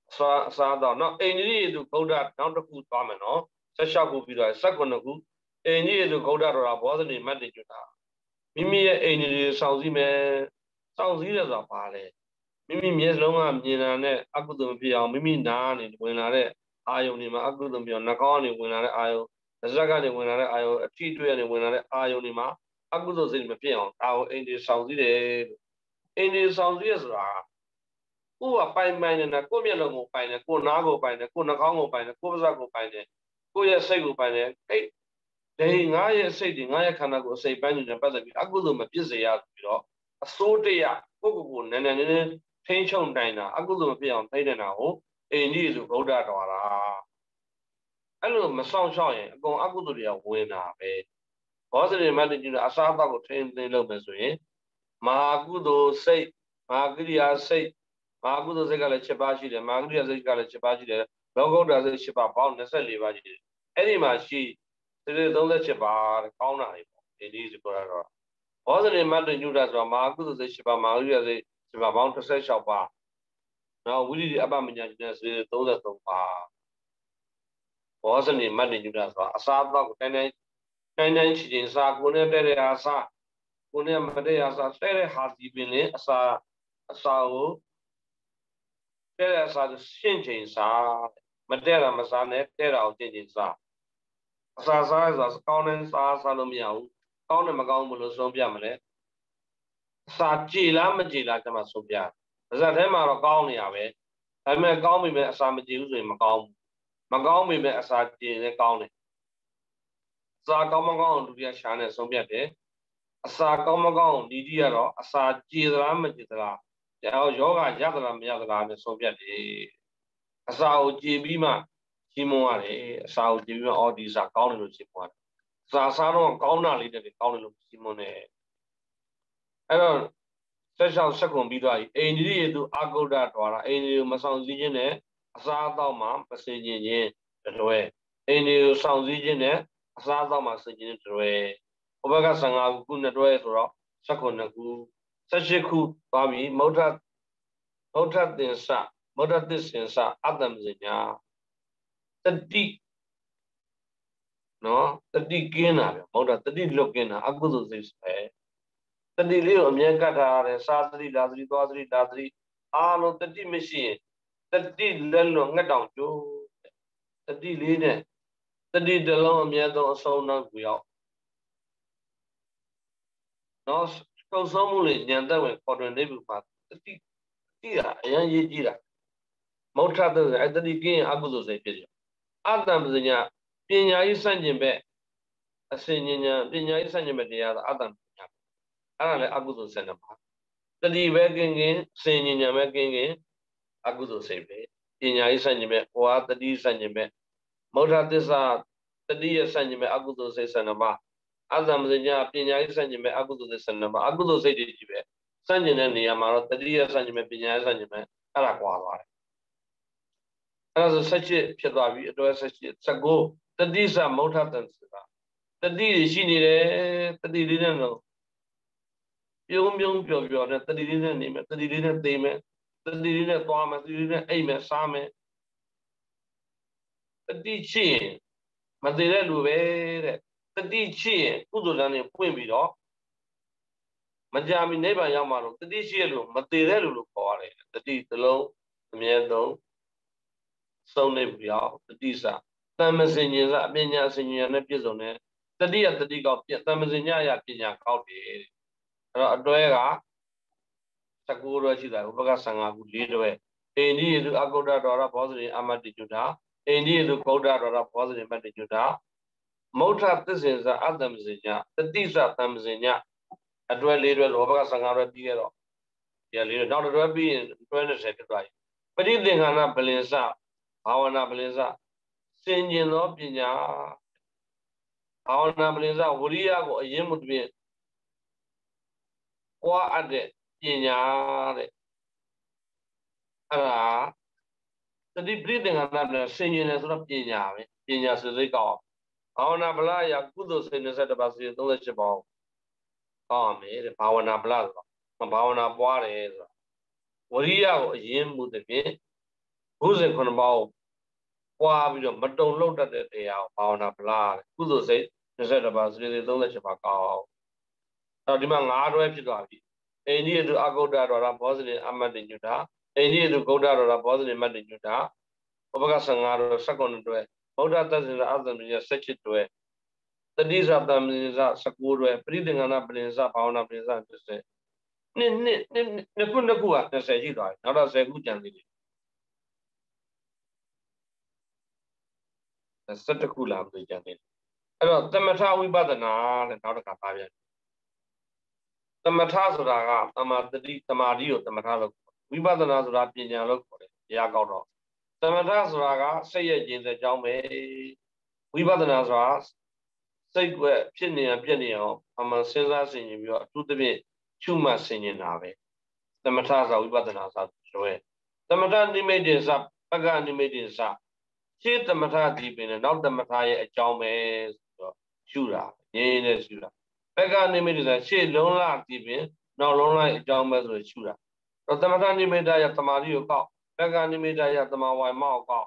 sa sa da no Eni to Gouda now to ku twa me no sesha ku pi do seven ku Eni to Gouda do ra Bodhani mat ni juta Mimi ye Eni sao si me sao si le so pa le Mimi myes long kaမြင်တာနဲ့အကုသိုလ်ဖြစ်အောင်မိမိနားနေဝင်လာတဲ့အာယုန်တွေမှာအကုသိုလ်ပြောနှကောင်းနေဝင်လာတဲ့အာယုန်ဇက်ကနေဝင်လာတဲ့အာယုန်အထီးတွေ့ကနေဝင်လာတဲ့အာယုန်တွေမှာအကုသိုလ်စိတ်မဖြစ်အောင်ဒါကိုအိန္ဒိဆောင်စည်းတယ်အိန္ဒိဆောင်စည်းရဆိုတာကိုယ်ကပိုင်ပိုင်နေတာကိုယ့်မျက်လုံးကိုပိုင်တယ်ကိုယ်နားကိုပိုင်တယ်ကိုယ်နှကောင်းကိုပိုင်တယ်ကိုယ်ပါးစပ်ကိုပိုင်တယ်ကိုယ့်ရဲ့စိတ်ကိုပိုင်တယ်အဲ့ဒီငါရဲ့စိတ်တွေငါရဲ့ခန္ဓာကိုယ်အစိတ်ပိုင်းတွေနဲ့ပတ်သက်ပြီးအကုသိုလ်မဖြစ်စေရပြီးတော့အစိုးတရားကိုယ့်ကိုယ်ကိုနည်းနည်းနည်းနည်းထိန်းချုပ်နိုင်တာအကုသိုလ်မဖြစ်အောင်ထိန်းနေတာကိုအိန္ဒိဆိုဗုဒ္ဓတော်တာအဲ့လိုမဆောင်ရှောက်ရင်အကုန်အကုသိုလ်တွေကဝင်တာပဲဘောဇရိမတ္တိကျအစားအသောက်ကိုထိန်းသိမ်းလုပ်မယ်ဆိုရင်မဟာကုသိုလ်စိတ်မဟာကိရိယာစိတ်မဟာကုသိုလ်စိတ်ကလည်း七ပါးရှိတယ်မဟာကိရိယာစိတ်ကလည်း七ပါးရှိတယ်လောကုတ္တရာစိတ်七ပါးပေါင်းtwenty-fourပါးရှိတယ်အဲ့ဒီမှာရှိthirty-sevenပါးကောင်းတာတွေပေါ့အိန္ဒိဆိုတော့ဘောဇရိမတ္တိညုတာဆိုတော့မဟာကုသိုလ်စိတ်七ပါးမဟာကိရိယာစိတ်七ပါးပေါင်းtwenty-sixပါးနော်ဝိရိယအပမညာကျတဲ့thirty-threeပါးဘောဇရိမတ္တိညုတာဆိုတော့အစားအသောက်ကိုတိုင်းတိုင်းတိုင်းတိုင်းချီချင်းစားကိုနဲ့တဲ့တဲ့အားစားကိုနဲ့မတဲ့အားစားတဲ့တဲ့ဟာစီပင်လေအစာအစာကိုတဲ့တဲ့အစာရှင်းချင်းစားမတဲ့တာမစားနဲ့တဲ့တာကိုရှင်းချင်းစားအစာစားဆိုကောင်းတဲ့စားစားလို့မရဘူးကောင်းတယ်မကောင်းဘူးလို့ဆုံးပြမလဲအစာကြည်လားမကြည်လားကျမဆုံးပြပါဇက်ထဲမှာတော့ကောင်းနေရပဲဒါပေမဲ့ကောင်းပြီမဲ့အစာမကြည်ဘူးဆိုရင်မကောင်းဘူးမကောင်းပြီမဲ့အစာကြည်လည်းကောင်းတယ်အစာကောင်းမကောင်းဒုတိယရှားနဲ့ဆုံးပြတယ်အစာကောင်းမကောင်းဒီတိကတော့အစာကြည်သလားမကြည်သလားကြောက်ယောဂရသလားမရသလားနဲ့ဆုံးပြတယ်အစာကိုကြည်ပြီးမှရှင်းမရတယ်အစာကိုကြည်ပြီးမှအော်ဒီစာကောင်းတယ်လို့ရှင်းမရတယ်အစာစားတော့ကောင်းတာလေးတွေကောင်းတယ်လို့ရှင်းမနေအဲ့တော့ဆက်ရှောက်ဆက်ကုန်ပြီးသွားပြီအိန္ဒိယသူအဂုဒ္ဒတော်တာအိန္ဒိယမဆောင်စည်းခြင်းနဲ့အစားအသောက်မှာပစင်ခြင်းချင်းတွဲအိန္ဒိယဆောင်စည်းခြင်းနဲ့အစားအသောက်မှာစင်ခြင်းတွဲဘုဘကfifteenခုခုနဲ့တွဲဆိုတော့nineteenခုeighteenခုသွားပြီမௌဒ္ဒမௌဒ္ဒသင်္စမௌဒ္ဒသစ္စင်္စအတ္တမဇညာတတိနော်တတိကင်းတာဗျမௌဒ္ဒတတိလွတ်ကင်းတာအကုသိုလ်စိတ်ပဲတတိလေးကိုအမြဲကတ်ထားရတယ်စာသတိဓာသတိသွားသတိဓာသတိအားလုံးတတိမရှိရင်တတိလက်လွန်ငှက်တောင်ကျိုးတတိလေးနဲ့တတိတလုံးအမြဲတမ်းအဆုံးနောက်ကိုရောက်နော်ကုံဆုံးမှုလေးညံသက်ဝင်ခေါ်တွင်နေပြီမှာတတိတိတာအရင်ရေးကြည့်တာမௌထတဲ့အဲ့တတိကင်းအကုသိုလ်စိတ်ဖြစ်တယ်အတ္တပညာပညာရေးစန့်ကျင်ဘက်အစဉ်ဉာဏ်ပညာရေးစန့်ကျင်ဘက်တရားအတ္တပညာအဲ့ဒါလည်းအကုသိုလ်စိတ်နဲ့ပါတတိပဲကင်းကင်းစဉ်ဉာဏ်ပဲကင်းကင်းအကုသိုလ်စိတ်ပဲပညာရေးစန့်ကျင်ဘက်ဟောတတိစန့်ကျင်ဘက်မௌထသစ္စာတတိယစန့်ကျင်ဘက်အကုသိုလ်စိတ်ဆန္ဒပါအတ္တပညာပညာရေးစန့်ကျင်ဘက်အကုသိုလ်စိတ်ဆန္ဒပါအကုသိုလ်စိတ်တွေကြီးပဲစန့်ကျင်တဲ့နေရာမှာတော့တတိယစန့်ကျင်ဘက်ပညာရေးစန့်ကျင်ဘက်အဲ့ဒါကွာသွားတယ်အဲ့ဒါဆိုsevenဖြစ်သွားပြီအတွဲseven nineteenတတိစမௌထတန်ဆိုတာတတိရှိနေတယ်တတိလေးနဲ့တော့ပြုံးပြုံးပျော်ပျော်နဲ့တတိလေးနဲ့နေမယ်တတိလေးနဲ့သိမယ်တတိလေးနဲ့သွားမယ်တတိလေးနဲ့အိပ်မယ်စားမယ်တတိရှိရင်မသေးတဲ့လူပဲတဲ့တတိရှိရင်ကုသိုလ်လမ်းတွေပွင့်ပြီးတော့မကြာမီနိဗ္ဗာန်ရောက်မှာတော့တတိရှိရလို့မသေးတဲ့လူလို့ခေါ်ရတယ်တတိတစ်လုံးအမြဲသုံးစုံနေပြီအောင်တတိစတမ္မစဉ္ညာအပညာစဉ္ညာနဲ့ပြည့်စုံတယ်တတိယတတိကောက်ပြတမ္မစဉ္ညာရပညာကောက်တယ်အဲ့တော့အတွဲကnineteenရွယ်ရှိတာဥပကfifteenခု၄တွဲအိန္ဒိယသူအဂုဒ္ဒတော်ရဘောဇရိအမတ္တိညုတာအိန္ဒိယသူဂုဒ္ဒတော်ရဘောဇရိမတ္တိညုတာမௌထသစ္စေစအတ္တမစဉ္ညာတတိစတမ္မစဉ္ညာအတွဲ၄တွဲလောဘကfifteenတွဲပြီးခဲ့တော့ဒီ၄တွဲနောက်တွဲပြီးရင်တွဲtwentyဖြစ်သွားပြီပရိသင်္ခဏပလင်စဘာဝနာပလင်စစင်ကျင်သောပညာဘာဝနာပလင်စဝရိယကိုအရင်မှုတည်းပွားအပ်တဲ့ပညာတဲ့အဲ့ဒါတတိပရိသင်္ခဏနဲ့စင်ကျင်တယ်ဆိုတော့ပညာပဲပညာစိတ်ကောင်းဘာဝနာပလရကုသိုလ်စိတ်twenty-sevenပါးစိတ်thirty-eightပါးကောင်းမယ်တဲ့ဘာဝနာပလဆိုတော့ဘာဝနာပွားတယ်ဆိုတော့ဝရိယကိုအရင်မှုတည်း who's a conbao, qua bây giờ mất đông lâu đặt để để ảo bảo nạp là cứ rồi sẽ nó sẽ là bao nhiêu đông là chỉ bảo cao tao đi mang ngã rồi phải rồi anh đi từ agoda rồi là bao nhiêu âm định như đó anh đi từ goda rồi là bao nhiêu âm định như đó ở bên cái sang ngã rồi sắc con rồi bao nhiêu ta sẽ là áp dụng như sẽ chết rồi tadi đi ra tâm như ra sắc rồi phải đi ngang na bên ra bảo nạp bên ra sẽ nè nè nè nè cũng được qua nó sẽ chỉ rồi nó là sẽ cũng chẳng gì rất là cool làm gì chẳng nàyအဲ့တော့သမထဝိပဿနာတဲ့နောက်တစ်ခါပါပြန်သမထဆိုတာကသမာဓိသမာဓိကိုသမထလို့ဝိပဿနာဆိုတာပညာလို့ခေါ်တယ်တရားကောက်တော့သမထဆိုတာကစိတ်ရဲ့ကျင့်တဲ့အကြောင်းပဲဝိပဿနာဆိုတာစိတ်ကွက်ဖြစ်နေအောင်ပြည့်နေအောင်အမှန်စဉ်းစားဆင်ခြင်ပြီးတော့အထူးသဖြင့်ရှုမှတ်ဆင်ခြင်တာပဲသမထဆိုတာဝိပဿနာဆိုတာဆိုရဲသမထနိမိတ်တင်စပက္ခနိမိတ်တင်စရှင်းသမထဒီပင်နဲ့နောက်သမထရဲ့အကြောင်းပဲဆိုတော့ရှုတာငြင်းနေရှုတာပက္ခနိမိတ်ဆိုရှေ့လုံးလာဒီပင်နောက်လုံးလိုက်အကြောင်းပဲဆိုရှုတာတော့သမထနိမိတ်ရဲ့သမာဓိကိုကောက်ပက္ခနိမိတ်ရဲ့သမာဝါယမောက်ကောက်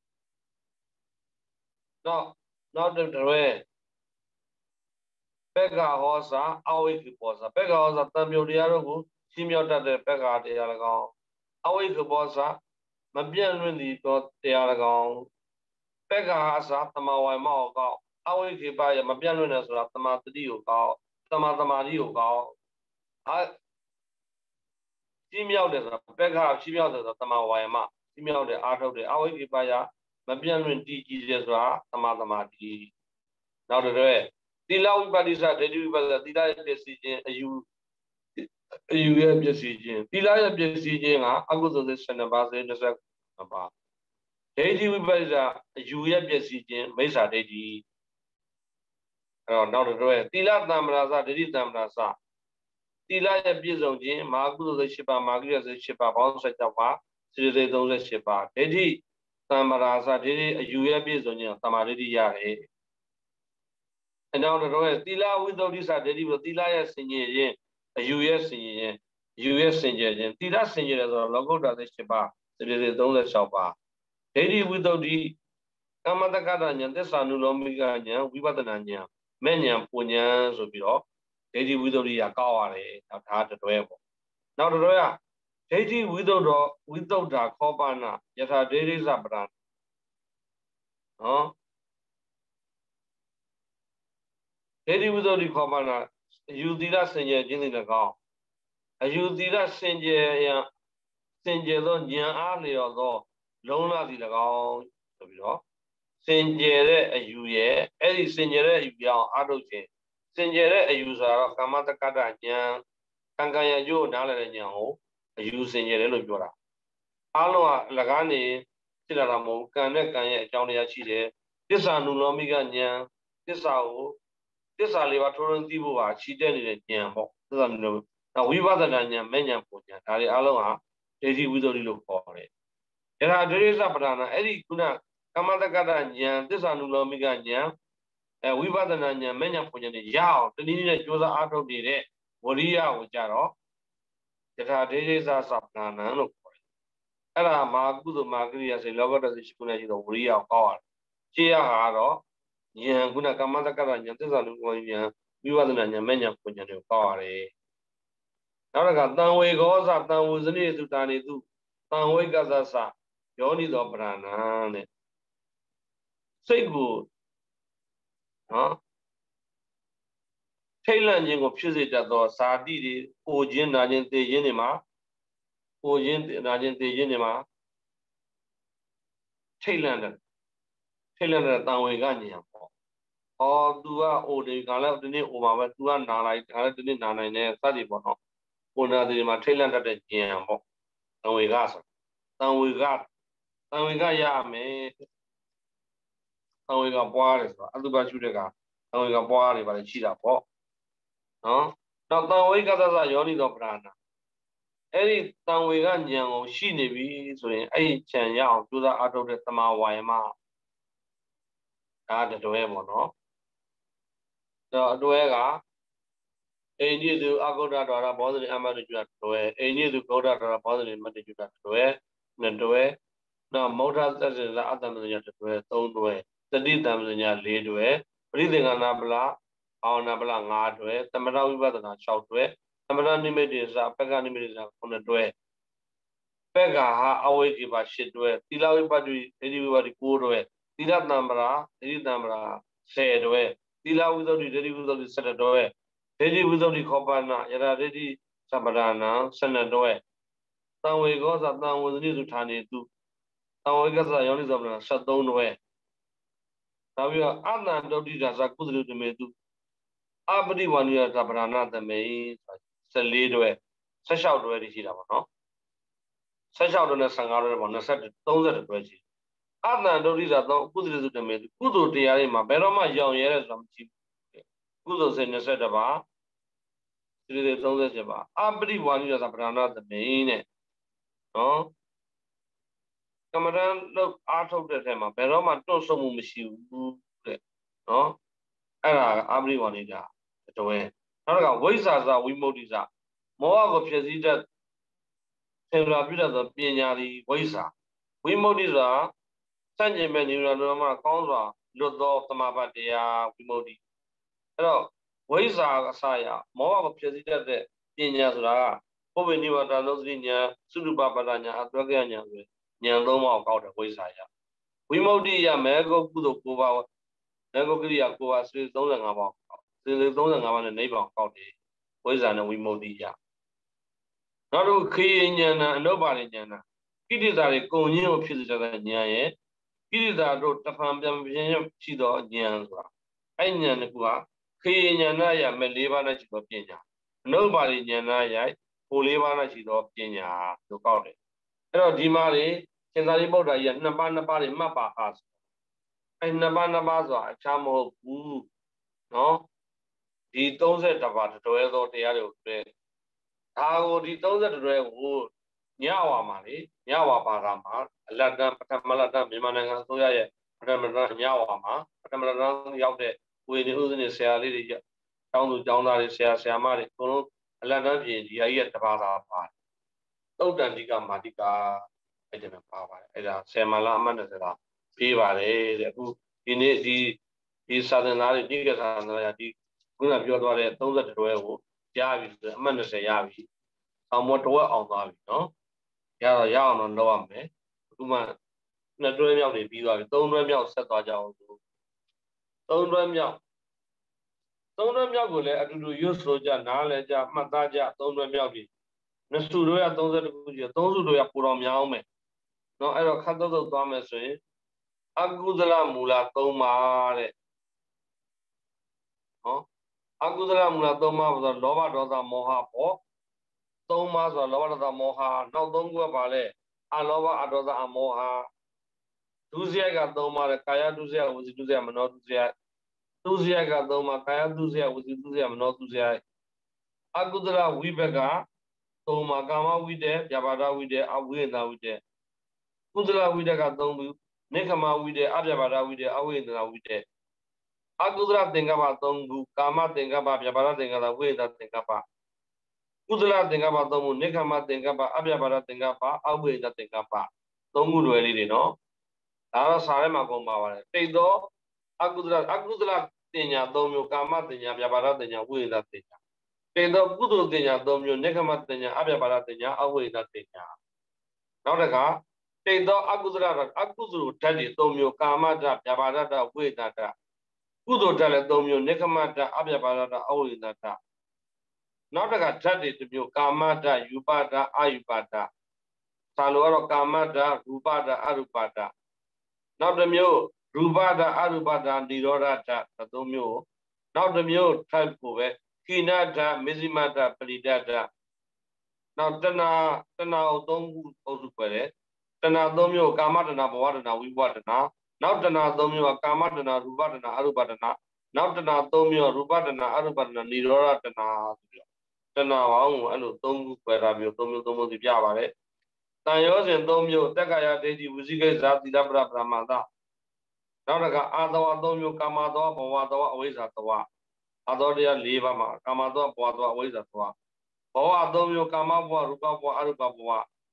တော့နောက်တစ်တွဲပက္ခဟောစာအဝိက္ခဘောစာပက္ခဟောစာတံမြုပ်တရားတို့ကိုရှင်းမြောက်တတ်တဲ့ပက္ခတရား၎င်းအဝိက္ခဘောစာမပြန့်လွင့်သည့်တော့တရား၎င်းပက္ခဟာစာသမာဝါယမောက်ကောက်အဝိခေပရမပြန့်လွင့်နေဆိုတာသမာတတိကိုကောက်သမာသမာဓိကိုကောက်အကြီးမြောက်တယ်ဆိုတာပက္ခကြီးမြောက်တယ်ဆိုတာသမာဝါယမကြီးမြောက်တယ်အာထုတ်တယ်အဝိခေပရမပြန့်လွင့်တည်ကြည်တယ်ဆိုတာသမာသမာဓိနောက်တစ်ရဲသီလဝိပဿနာဒိဋ္ဌိဝိပဿနာသီလရဲ့ပြည့်စည်ခြင်းအယူအယူရဲ့ပြည့်စည်ခြင်းသီလရဲ့ပြည့်စည်ခြင်းကအကုသိုလ်စိတ်၁၂ပါးစိတ်၂၂ပါးဒိဋ္ဌိဝိပဿနာအယူရဲ့ပြည့်စည်ခြင်းမိစ္ဆာဒိဋ္ဌိအဲ့တော့နောက်တစ်တွဲသီလသံ္မာရာစဒိဋ္ဌိသံ္မာရာစသီလရဲ့ပြည့်စုံခြင်းမဟာကုသိုလ်စိတ်၈ပါးမဟာကိရိယာစိတ်၈ပါးဘောင်းစိတ်၆ပါးစိတ်စိတ်၃၈ပါးဒိဋ္ဌိသံ္မာရာစဒိဋ္ဌိအယူရဲ့ပြည့်စုံခြင်းသမာဓိဋ္ဌိရတယ်အနောက်တစ်တွဲသီလဝိသုဒ္ဓိစဒိဋ္ဌိဆိုသီလရဲ့ဆင်ခြင်ခြင်းအယူရဲ့ဆင်ခြင်ခြင်းအယူရဲ့ဆင်ခြင်ခြင်းသီလဆင်ခြင်တယ်ဆိုတော့လောကုတ္တရာစိတ်၈ပါးစိတ်စိတ်၃၆ပါးဒိဋ္ဌိဝိသုဒ္ဓိကမ္မတက္ကတာဉာဏ်သစ္စာနုလောမိကဉာဏ်ဝိပဿနာဉာဏ်မဲ့ဉာဏ်ပူဉာဏ်ဆိုပြီးတော့ဒိဋ္ဌိဝိသုဒ္ဓိကကောက်ရတယ်နောက်ဒါတတွဲပေါ့နောက်တတွဲကဒိဋ္ဌိဝိသုဒ္ဓဝိသုဒ္ဓခောပနာယထာဒိဋ္ဌိစပဒံနော်ဒိဋ္ဌိဝိသုဒ္ဓခောပနာအယူသီလစင်ကြယ်ခြင်းတွေ၎င်းအယူသီလစင်ကြယ်ရန်စင်ကြယ်သောဉာဏ်အားလျော်သောလုံးလာသည်၎င်းဆိုပြီးတော့စင်ကြယ်တဲ့အယူရဲ့အဲ့ဒီစင်ကြယ်တဲ့အယူပြောင်းအားထုတ်ခြင်းစင်ကြယ်တဲ့အယူဆိုတော့ကာမတက္ကတဉာဏ်ကံကံရကျိုးနားလည်တဲ့ဉာဏ်ကိုအယူစင်ကြယ်တယ်လို့ပြောတာအားလုံးကလကားနေဖြစ်လာတာမဟုတ်ကံနဲ့ကံရဲ့အကြောင်းတရားရှိတယ်သစ္စာနုလောမိကဉာဏ်သစ္စာကိုသစ္စာလေးပါးထိုးထွင်းသိဖို့ပါချီတက်နေတဲ့ဉာဏ်ပေါ့သစ္စာနုလောနောက်ဝိပဿနာဉာဏ်မဲ့ဉာဏ်ပုံဉာဏ်ဒါတွေအားလုံးဟာဒိဋ္ဌိဝိသုဒ္ဓိလို့ခေါ်တယ်ဒါကဒိဋ္ဌိစပဒနာအဲ့ဒီခုနကမ္မတက္ကတဉာဏ်သစ္စာနုလောမိကဉာဏ်အဲဝိပဿနာဉာဏ်မဲ့ဉာဏ်ပုံဉာဏ်တွေရအောင်တနည်းနည်းနဲ့ကြိုးစားအားထုတ်နေတဲ့ဝရိယကိုကြတော့ယထာဒိဋ္ဌိစစပဒနာလို့ခေါ်တယ်အဲ့ဒါမာကုသိုလ်မာကိရိယာစေလောကတ္တစေရှိခုနဲ့ရှိတော့ဝရိယကိုကောက်ရတယ်ရှင်းရတာကတော့ဉာဏ်ခုနကမ္မတက္ကတဉာဏ်သစ္စာနုလောမိဉာဏ်ဝိပဿနာဉာဏ်မဲ့ဉာဏ်ပုံဉာဏ်တွေကိုကောက်ရတယ်နောက်တစ်ခါတံဝေကောသတံဝဇနိတုတာနေတုတံဝိကသသယောနိသောပရဏာနဲ့စိတ်ကိုနော်ထိတ်လန့်ခြင်းကိုဖြစ်စေတတ်သောဇာတိတွေအိုခြင်းနာခြင်းသိခြင်းတွေမှာအိုခြင်းနာခြင်းသိခြင်းတွေမှာထိတ်လန့်တဲ့ထိတ်လန့်တဲ့တံဝေကဉာဏ်ပေါ့ဟော तू ကအိုတယ်ကလည်းဒီနေ့အိုပါပဲ तू ကနာလိုက်ဒါလည်းဒီနေ့နာနိုင်တယ်စသည်ပေါ့နော်ပုံနာတွေမှာထိတ်လန့်တတ်တဲ့ဉာဏ်ပေါ့တံဝေကဆိုတံဝေကတံဝေကရမယ်တံဝေကပွားတယ်ဆိုတော့အတုပရှုတဲ့ကတံဝေကပွားတယ်ပါလေရှိတာပေါ့နော်နောက်တံဝေကသသယောနိသောပရဏာအဲ့ဒီတံဝေကဉာဏ်ကိုရှိနေပြီဆိုရင်အဲ့ဒီဉာဏ်ရအောင်ကြိုးစားအားထုတ်တဲ့သမာဝါယမဒါတတွဲပေါ့နော်တော့အတွဲကအိန္ဒိတုအဂုဒ္ဒတော်ရဘောဓိအမတ္တကျွတ်တွဲအိန္ဒိတုဂௌဒ္ဒတော်ရဘောဓိမတ္တကျွတ်တွဲနှစ်တွဲ Now, motor says the other than yet to own way. The details in your lead way, breathing an abla, on abla ngard way, the Marawi weather not shout way, the Marani is a Pagani is on the way. Pega ha away give a shit way, Tilawi Padu, everybody poor way, Tila Namra, Tila Namra, say way, Tila without the ready without the set away, ready without the copana, yet ready Sabarana, send it away. Now we go that now with the new Tani too. Now we got the only governor shut down away. Now we are Anna Dodi as a good to me too. Abdi one year Tabarana the May, the lead way. Such out where is he no? Such out on a sangar on a set thousand twenty. Anna Dodi that no good to me. Good to Yarima, Beroma young years from cheap. Good in a set of bar. Three thousand Java. Abdi one year Tabarana the May. No? Kamaran look out of the tema, Beroma don't so much you, no? And everyone is that way. Now, voices are we motiza. More of Yazida Temravida the Pianari, voice. We motiza, Sanjay Menurama, Conra, Lodo, Tamabatia, we modi. Hello, voices are Saya, more of Yazida the Pianazra, Poveniva, Danozinia, Sudubabadania, Adogania. Nyang Loma about the voice. We modi ya Mago Kudo Kuva, Mago Gria Kuva, three thousand about three thousand about the neighbor about the voice and we modi ya. Not to Kiana, nobody Jana. It is a conyo physical Nyaye. It is a road to farm Chido Nyanza. Ainyanakua, Kiana, Melivana Chipopina. Nobody Janaya, Polivana Chidopina, to call it. Hello, Dimari. Can I about a Nabana Bari Mapa has? And Nabana Baza, Chamo, no? The thousand about the Toedo Tiario. How the thousand wood, Yawa Mari, Yawa Parama, Ladan, Patamaladan, Mimana, Soya, Patamala, Yawama, Patamala, Yaude, with the Uzin Sally, down to Downa, Siamari, Ladan, Yayat Tabara. Don't Dandica Matica. I don't know how Samala Manasera, Piva, who in the the southern niggas and the good of your daughter, those that were Javi, Manasa Yavi, somewhat work on Navi, no? Yara Yan on Loame, Uma, not doing out the Piva, don't run out, set our job. Don't run out. Don't run out, I do use Soja, Nalaja, Mataja, don't run out. Nesturia, those that those who are put on Yaume. No, I don't cut those Thomas. Agudala Mula Toma. Oh, Agudala Mula Toma was a lover of the Moha Po. Thomas or lover of the Moha. Now don't go about it. I love Adoda Amoha. Duzia got Doma, Kaya Duzia was Duzia Manotuzia. Duzia got Doma, Kaya Duzia was Duzia Manotuzia. Agudala Wibega. Toma Gama with it, Yabada with it, Awina with it. Kudala with the Gadomu, Nekama with it, Abjabada with it, Awina with it. Agudra Dengaba Dongu, Kama Dengaba, Yabara Dengaba, way that Dengaba. Kudala Dengaba Domu, Nekama Dengaba, Abjabara Dengaba, Away that Dengaba. Dongu really, no? Ara Sarema Gomba. Take do Agudra, Agudra Denya, Domu, Kama Denya, Yabara Denya, way that Denya. Pedro Gudu Denya, Domio, Nekamatenya, Abiabaratenya, away that Denya. Now the car, Pedro Agudra, Agudru, Teddy, Domio, Kamada, Yabarada, way that. Gudu Tele, Domio, Nekamata, Abiabarada, away that. Now the car, Teddy, Domio, Kamada, Yubada, Ayubada. Saloro Kamada, Rubada, Arubada. Now the Mio, Rubada, Arubada, Nidorata, Domio. Now the Mio, Talpove. Kinata, Mizimata, Pelidata. Now, Tana, Tana, don't go to it. Tana, Domio, Kamatana, Watana, we water now. Now, Tana, Domio, Kamatana, Rubatana, Arubatana. Now, Tana, Domio, Rubatana, Arubatana, Nidoratana. Tana, and don't go to Domio, Domo di Piavare. Tayos and Domio, Takaya, Dedi, Uziga, Zati, Dabra, Bramada. Now, the Adawa, Domio, Kamado, Wada, always at the wa. Adoria Liva, Kamado, Boa, always at one. Oh, Adomio Kamawa, Ruba, Aruba,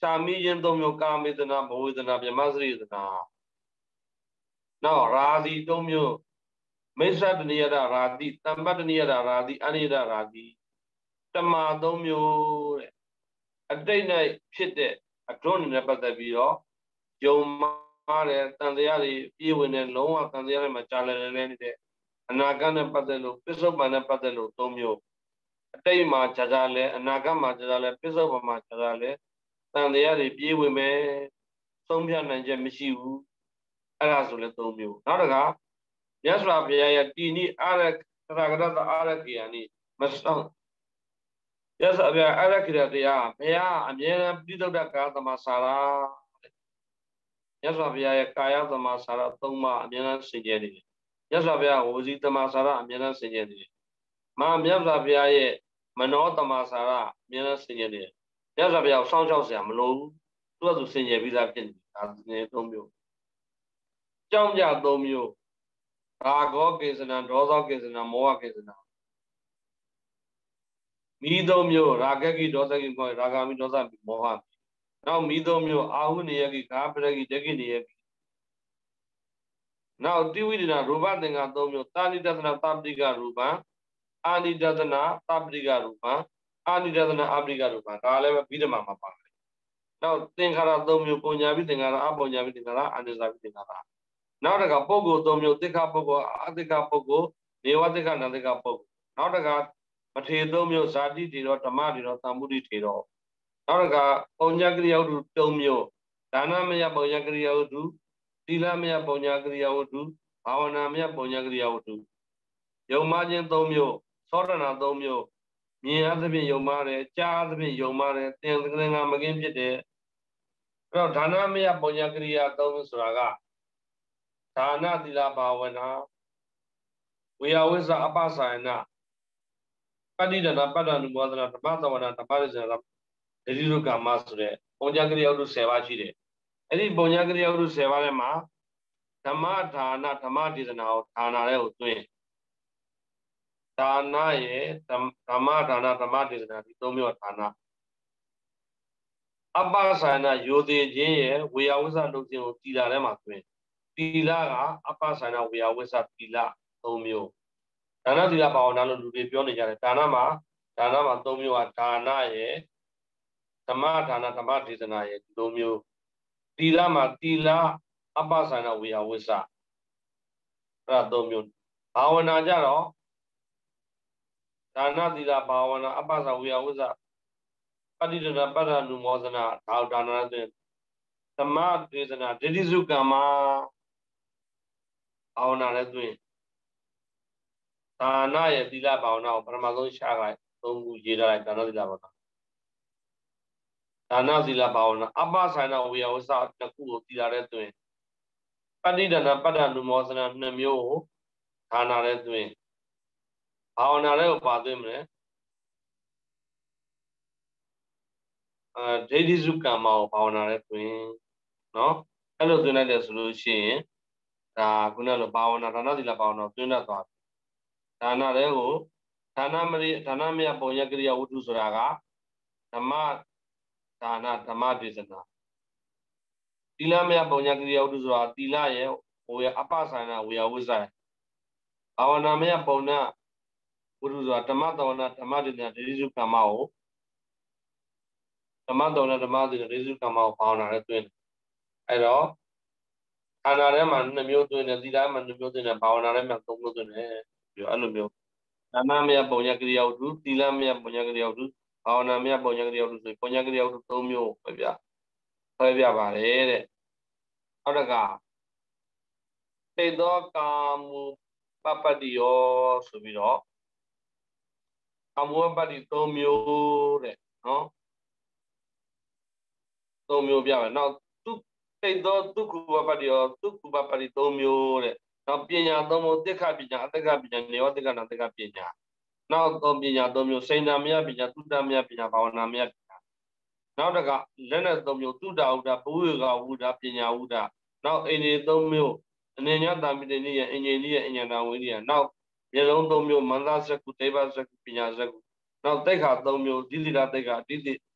စာမီးခြင်းသုံးမျိုးကာမေတနာဘဝေဒနာဗြဟ္မစရိယတနာနောက်ရာသီသုံးမျိုးမိစ္ဆတနိယတရာသီတမ္ပတနိယတရာသီအနိယတရာသီတမာသုံးမျိုးတဲ့အတိတ်နဲ့ဖြစ်တဲ့အထွန်းနဲ့ပတ်သက်ပြီးတော့ယုံမှားတဲ့တန်တရားတွေပြေဝင်တဲ့လုံးဝတန်တရားတွေမှာကြာလည်လည်နေတဲ့အနာဂတ်နဲ့ပတ်သက်လို့ပစ္စုပန်နဲ့ပတ်သက်လို့သုံးမျိုးအတိတ်မှာကြာကြာလဲအနာဂတ်မှာကြာကြာလဲပစ္စုပန်မှာကြာကြာလဲတန်တရားတွေပြေဝင်မယ်သုံးပြနိုင်ချက်မရှိဘူးအဲ့ဒါဆိုလဲသုံးမျိုးနောက်တစ်ခါမြတ်စွာဘုရားရဲ့တီနိအာရသရဂရတအာရကေယနိမဆောင်မြတ်စွာဘုရားအာရကေယတရားဘုရားအမြဲတမ်းပြုလုပ်တဲ့ကာသမစာရာမြတ်စွာဘုရားရဲ့ကာယသမစာရာသုံးပါအမြဲတမ်းဆင်ခြင်နေတယ်မြတ်စွာဘုရားဝစီသမစာရာအမြဲတမ်းဆင်ခြင်နေတယ်မဟာမြတ်စွာဘုရားရဲ့မနောသမစာရာအမြဲတမ်းဆင်ခြင်နေတယ်မြတ်စွာဘုရားစောင့်ရှောက်เสียမလို့သူကသူဆင်ခြင်ပြီးသားဖြစ်နေဒါနေသုံးမျိုးကြောင့်ကြသုံးမျိုးရာဂောကေစနာဒေါသောကေစနာမောဟကေစနာမိသုံးမျိုးရာဂကိဒေါသကိကိုရာဂမိဒေါသမိမောဟနောက်မိသုံးမျိုးအာဟုနေယကိကာပရကိဒကိနေယကိနောက်တိဝိဒနာရူပသင်္ကာသုံးမျိုးတာဏိတသနာသပ္ပိကရူပံအာနိတသနာသပ္ပိကရူပံအာနိတသနာအပ္ပိကရူပံဒါလည်းပဲပြီးဓမ္မမှာပါတယ်နောက်သင်္ခါရသုံးမျိုးပုံညာပိသင်္ခါရအပုံညာပိသင်္ခါရအာနိသပိသင်္ခါရနောက်တစ်ခါပုဂ္ဂိုလ်သုံးမျိုးတိခပုဂ္ဂိုလ်အတိခပုဂ္ဂိုလ်နေဝတိခနတိခပုဂ္ဂိုလ်နောက်တစ်ခါမထေသုံးမျိုးဇာတိထေရောဓမ္မထေရောသံမှုတိထေရောနောက်တစ်ခါပုံညာကရိယာဝတ္ထုသုံးမျိုးဒါနမယပုံညာကရိယာဝတ္ထုသီလမယပုံညာကရိယာဝတ္ထုဘာဝနာမယပုံညာကရိယာဝတ္ထုယုံမှခြင်းသုံးမျိုးသောတနာသုံးမျိုးမြင်အသဖြင့်ယုံမှတယ်ကြားအသဖြင့်ယုံမှတယ်သင်္ကန်းငါမကင်းဖြစ်တယ်အဲ့တော့ဒါနမယပုံညာကရိယာသုံးမျိုးဆိုတာကဒါနသီလဘာဝနာဝေယဝိဇ္ဇအပ္ပစာယနာပဋိဒနာပတ္တနုဘောဓနာဓမ္မသဝနာဓမ္မရဇနာဒိဋ္ဌိရုကမဆိုတဲ့ပုံညာကရိယာဝတ္ထုဆယ်ပါးရှိတယ်အဲ့ဒီပုံညာကရိယာဝတ္ထုဆယ်ပါးထဲမှာဓမ္မဒါနဓမ္မဒေသနာကိုဒါနာတဲ့ကိုတွင်းဒါနရဲ့ဓမ္မဒါနဓမ္မဒေသနာဒီသုံးမျိုးဒါနအပ္ပစာယနာယောသေးခြင်းရဲ့ဝေယဝိဇ္ဇလုပ်ခြင်းကိုတည်တာထဲမှာတွင်းတီလာကအပ္ပစာယနာဝေယဝိဇ္ဇတီလာသုံးမျိုးဒါနသီလဘာဝနာလို့လူတွေပြောနေကြတယ်ဒါနမှာဒါနမှာသုံးမျိုးကဒါနရဲ့ဓမ္မဒါနဓမ္မဒေသနာရဲ့ဒီသုံးမျိုးတီလာမှာတီလာအပ္ပစာယနာဝေယဝိဇ္ဇအဲ့ဒါသုံးမျိုးဘာဝနာကြတော့ဒါနသီလဘာဝနာအပ္ပစာဝေယဝိဇ္ဇပဋိဒနာပတ္တနုမောဇနာဒါဒါနတဲ့ဓမ္မဒေသနာဒိဋ္ဌိစုကမ္မဘာဝနာလည်းတွင်ဒါနရဲ့သီလဘာဝနာကိုပထမဆုံးရှားလိုက်သုံးခုရေးထားလိုက်ဒါနသီလဘာဝနာဒါနသီလဘာဝနာအပ္ပဆိုင်နာဝေယဝိဇ္ဇတစ်ခုကိုသီလလည်းတွင်ပဋိဒနာပတ္တနုမောဇနာနှစ်မျိုးကိုဒါနလည်းတွင်ဘာဝနာလည်းကိုပါသွင်းမလဲအဲဒိဋ္ဌိစုကမ္မကိုဘာဝနာလည်းတွင်နော်အဲ့လိုတွင်လိုက်တယ်ဆိုလို့ရှိရင်ဒါခုနလိုဘာဝနာဒါနသီလဘာဝနာတွင်တတ်သွားဒါနလည်းကိုဒါနမရိဒါနမယပုံညာကရိယာဝတ္ထုဆိုတာကဓမ္မဒါနဓမ္မဒေသနာသီလမယပုံညာကရိယာဝတ္ထုဆိုတာသီလရဲ့ဟိုရအပ္ပစာယနာဝေယဝိဇ္ဇဘာဝနာမယပုံနာဝတ္ထုဆိုတာဓမ္မတဝနာဓမ္မဒေသနာဒိဋ္ဌိစုကမ္မကိုဓမ္မတဝနာဓမ္မဒေသနာဒိဋ္ဌိစုကမ္မကိုဘာဝနာလည်းတွင်အဲ့တော့ခန္ဓာထဲမှာနှစ်မျိုးတွင်တယ်သီလမှာနှစ်မျိုးတွင်တယ်ဘာဝနာထဲမှာသုံးမျိုးတွင်တယ်ပြီးအဲ့လိုမျိုးဒါနမယပုံညာကရိယာဝတ္ထုသီလမယပုံညာကရိယာဝတ္ထုဘာဝနာမယပုံညာကရိယာဝတ္ထုဆိုပုံညာကရိယာဝတ္ထုသုံးမျိုးပဲဗျဆွဲပြပါတယ်တဲ့နောက်တစ်ခါတေသောကာမုပပတ္တိယောဆိုပြီးတော့ကာမုပပတ္တိသုံးမျိုးတဲ့နော်သုံးမျိုးပြမယ်နောက်သူတေသောဒုက္ခပပတ္တိယောဒုက္ခပပတ္တိသုံးမျိုးတဲ့နောက်ပညာသုံးမျိုးတိခပညာအတ္တကပညာနေဝတိကနာတကပညာနောက်သုံးပညာသုံးမျိုးစိဏမယပညာသုတမယပညာဘာဝနာမယပညာနောက်တကလက်နဲ့သုံးမျိုးသုတဥဒ္ဒဘဝေကဝုဒ္ဒပညာဝုဒ္ဒနောက်အိန္ဒိသုံးမျိုးအနေညတာမိတ္တိရဲ့အင်္ဂိလိရဲ့အညာနာဝိရိယနောက်မျက်လုံးသုံးမျိုးမန္တစကုဒေဝစကုပညာစကုနောက်တိခါသုံးမျိုးဒိဋ္ဌိရတိခါဒိဋ္ဌိဇ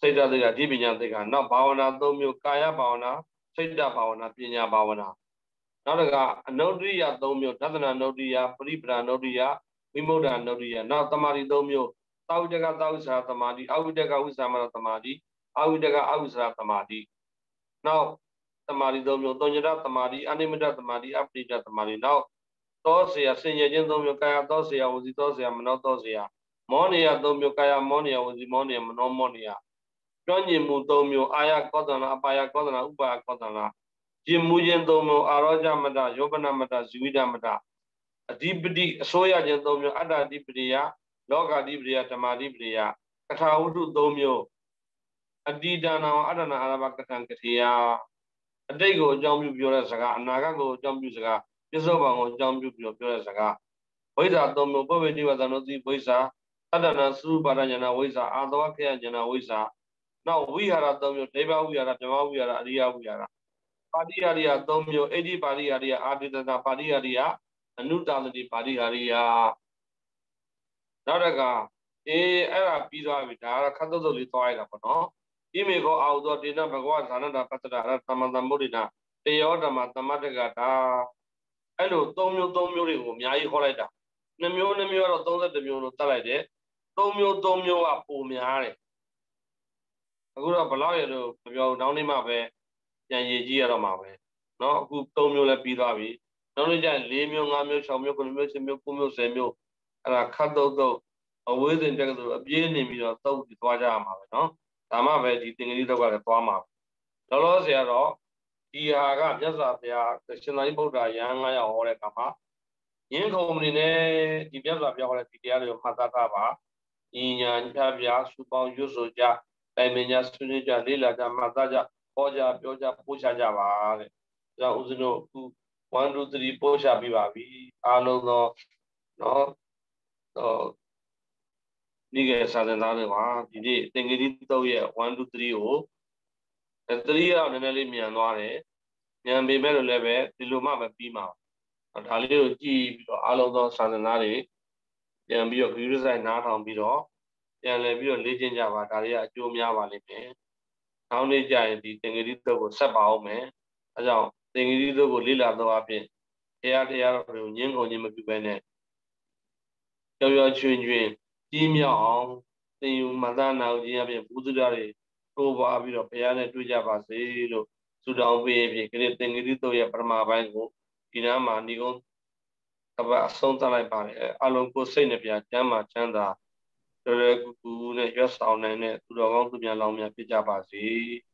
စိတ်ဓာတ်တွေကဒီပညာသိက္ခာနောက်ဘာဝနာသုံးမျိုးကာယဘာဝနာစိတ်ဓာတ်ဘာဝနာပညာဘာဝနာနောက်တစ်ခါအနုတ္တိယသုံးမျိုးသဒ္ဒနာနုတ္တိယပရိပဒနုတ္တိယဝိမုဒ္ဒနုတ္တိယနောက်တမာတိသုံးမျိုးသာဝိတကသာဝိဆရာတမာတိအဝိတကဝိသမရတမာတိအဝိတကအဝိဆရာတမာတိနောက်တမာတိသုံးမျိုးသုံးညတတမာတိအနိမတတမာတိအပရိဒတမာတိနောက်သောเสียဆင်ញခြင်းသုံးမျိုးကာယသောเสียဝစီသောเสียမနောသောเสียမောနေယသုံးမျိုးကာယမောနေယဝစီမောနေယမနောမောနေယပြောညင်မှုသုံးမျိုးအာယကောသနာအပါယကောသနာဥပါယကောသနာကျင်မှုခြင်းသုံးမျိုးအာရောဇမတယောပနမတဇီဝိဒမတအဓိပတိအစိုးရခြင်းသုံးမျိုးအတ္တအဓိပတိယလောကာဓိပတိယဓမ္မာဓိပတိယကထာဝတ္ထုသုံးမျိုးအတ္တိဒါနအတ္တနာအာရဘကထံကတိယအတိတ်ကိုအကြောင်းပြုပြောတဲ့စကားအနာဂတ်ကိုအကြောင်းပြုစကားပြစ္ဆုတ်ပံကိုအကြောင်းပြုပြောပြောတဲ့စကားဝိဇ္ဇာသုံးမျိုးပဝေတိဝသနုတိဝိဇ္ဇာအတ္တနာသုပါဒဉာဏဝိဇ္ဇာအာသဝခေယဉာဏဝိဇ္ဇာနောက်ဝိဟာရသုံးမျိုးဒိဗ္ဗဝိဟာရဓမ္မဝိဟာရအရိယဝိဟာရပါဠိဟာရိယသုံးမျိုးအိဋ္ဌိပါဠိဟာရိယအာတိတနာပါဠိဟာရိယအနုတာတိပါဠိဟာရိယနောက်တစ်ခါအေးအဲ့ဒါပြီးသွားပြီဒါကတော့ခတ်သုတ်သုတ်လေးသွားရတာပေါ့နော်ဣမေကောအာဟုသောတေနဘဂဝါဇာနတာပတ္တရာသမ္မာသမ္ဗုဒ္ဓိနာတေယောဓမ္မသမတ္တကတာအဲ့လိုသုံးမျိုးသုံးမျိုးတွေကိုအများကြီးခေါ်လိုက်တာနှစ်မျိုးနှစ်မျိုးကတော့သုံးဆယ့်တစ်မျိုးလို့တတ်လိုက်တယ်သုံးမျိုးသုံးမျိုးကပိုများတယ်အခုတော့ဘလောက်ရလို့မပြောဘူးနောက်နေ့မှပဲပြန်ရည်ကြီးရတော့မှာပဲเนาะအခုသုံးမျိုးလည်းပြီးသွားပြီနောက်နေ့ကျရင်၄မျိုး၅မျိုး၆မျိုး၉မျိုး၁၀မျိုး၉မျိုး၁၀မျိုးအဲ့ဒါခတ်တုတ်တုတ်အဝေးစဉ်တက်ကဆိုအပြေးနေပြီးတော့တုတ်ပြီးသွားကြရမှာပဲเนาะဒါမှပဲဒီတင်္ဂလိတုတ်ကလည်းသွားမှာလောလောဆယ်ကတော့ဒီဟာကမြတ်စွာဘုရားရှင်သာရိပုတ္တရာယဟန်ငါးယောက်ဟောတဲ့အခါမှာယင်းခုံမနေနဲ့ဒီမြတ်စွာဘုရားဟောတဲ့ဒီတရားတွေကိုမှတ်သားထားပါညီညာပြပြစုပေါင်းရွတ်ဆိုကြတိုင်ပင်ကြဆွေးနွေးကြလေ့လာကြမှတ်သားကြဟောကြပြောကြပို့ချကြပါတဲ့။ဒါဦးဇင်းတို့အခုone two threeပို့ချပြပါပြီအားလုံးသောနော်ဟောဒီကစာသင်သားတွေပါဒီနေ့သင်္ကေတတုတ်ရဲ့one two threeကိုအဲthreeကနည်းနည်းလေးမြန်သွားတယ်မြန်ပေမဲ့လည်းပဲဒီလိုမှပဲပြီးမှာဒါလေးကိုကြည့်ပြီးတော့အားလုံးသောစာသင်သားတွေပြန်ပြီးတော့ view site နားထောင်ပြီးတော့ပြန်လည်ပြီးတော့လေ့ကျင့်ကြပါဒါတွေကအကျိုးများပါလိမ့်မယ်နောက်နေ့ကျရင်ဒီသင်္ကေတတုတ်ကိုဆက်ပါအောင်မယ်အဲကြောင့်သင်္ကေတတုတ်ကိုလေ့လာတော့အပြင်တရားတရားတွေကိုညှင်းကုန်ခြင်းမပြုဘဲနဲ့ကြောက်ရွံ့ချွင်ချွင်ကြီးမြောက်အောင်သင်ယူမှတ်သားနာခြင်းအပြင်ဘုဒ္ဓရာတွေတိုးပွားပြီးတော့ဘုရားနဲ့တွေ့ကြပါစေလို့ဆုတောင်းပေးပြီးခရစ်သင်္ကေတတုတ်ရဲ့ပထမပိုင်းကိုဒီနားမှာဏိကုံးကပအဆုံးသတ်လိုက်ပါတယ်အလုံးကိုစိတ်နှပြချမ်းသာချမ်းသာတော်ရကူကူနဲ့ရွတ်ဆောင်နိုင်တဲ့သူတော်ကောင်းသူများလောင်းများဖြစ်ကြပါစေ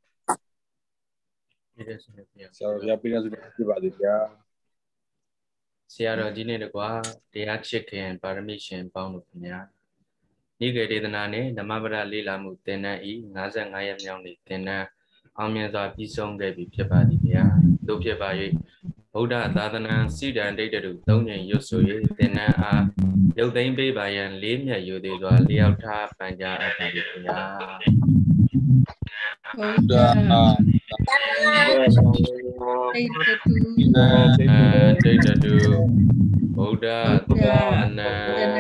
ပြည့်စုံပြည့်ဆရာတော်ပြည့်စုံပြပါစေဗျာဆရာတော်ကြီးနဲ့တကွာတရားချစ်ခင်ပါရမီရှင်ပေါင်းတို့ခင်ဗျာဤကေဒေသနာနဲ့ဓမ္မပဒလေးလာမှုသင်တန်းဤ၅၅ရက်မြောက်နေ့သင်တန်းအောင်မြင်စွာပြီးဆုံးခဲ့ပြီဖြစ်ပါသည်ဗျာတို့ဖြစ်ပါ၍ဗုဒ္ဓသာသနာစိတံဒိဋ္ဌတုသုံးညင်ရွတ်ဆို၍သင်္นานအားရုပ်သိမ်းပေးပါရန်လေးမြတ်ယူသေးစွာလျောက်ထားပန်ကြားအပ်ပါသည်ခင်ဗျာဗုဒ္ဓသာဒိဋ္ဌတုဗုဒ္ဓသာသနာ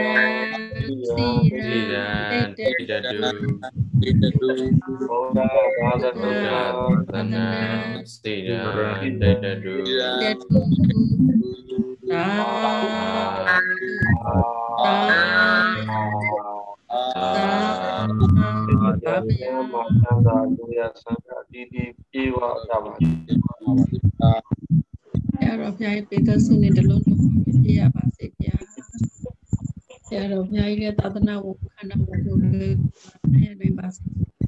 စိတံဒိဋ္ဌတုဒိဋ္ဌတုဘုရားသာသနာသနာစိတံဒိဋ္ဌတုသာသာဘုရားမှာသံသာလူရဆန္ဒဒီဒီပြေဝကြပါစေ။ဆရာတော်ဘုရားရဲ့ပေးသက်ဆုနဲ့တလုံးလုံးပြရပါစေဗျာ။ဆရာတော်ဘုရားရဲ့သာသနာ့ကိုခန္ဓာကိုယ်ကိုလည်းနိုင်ပါစေ။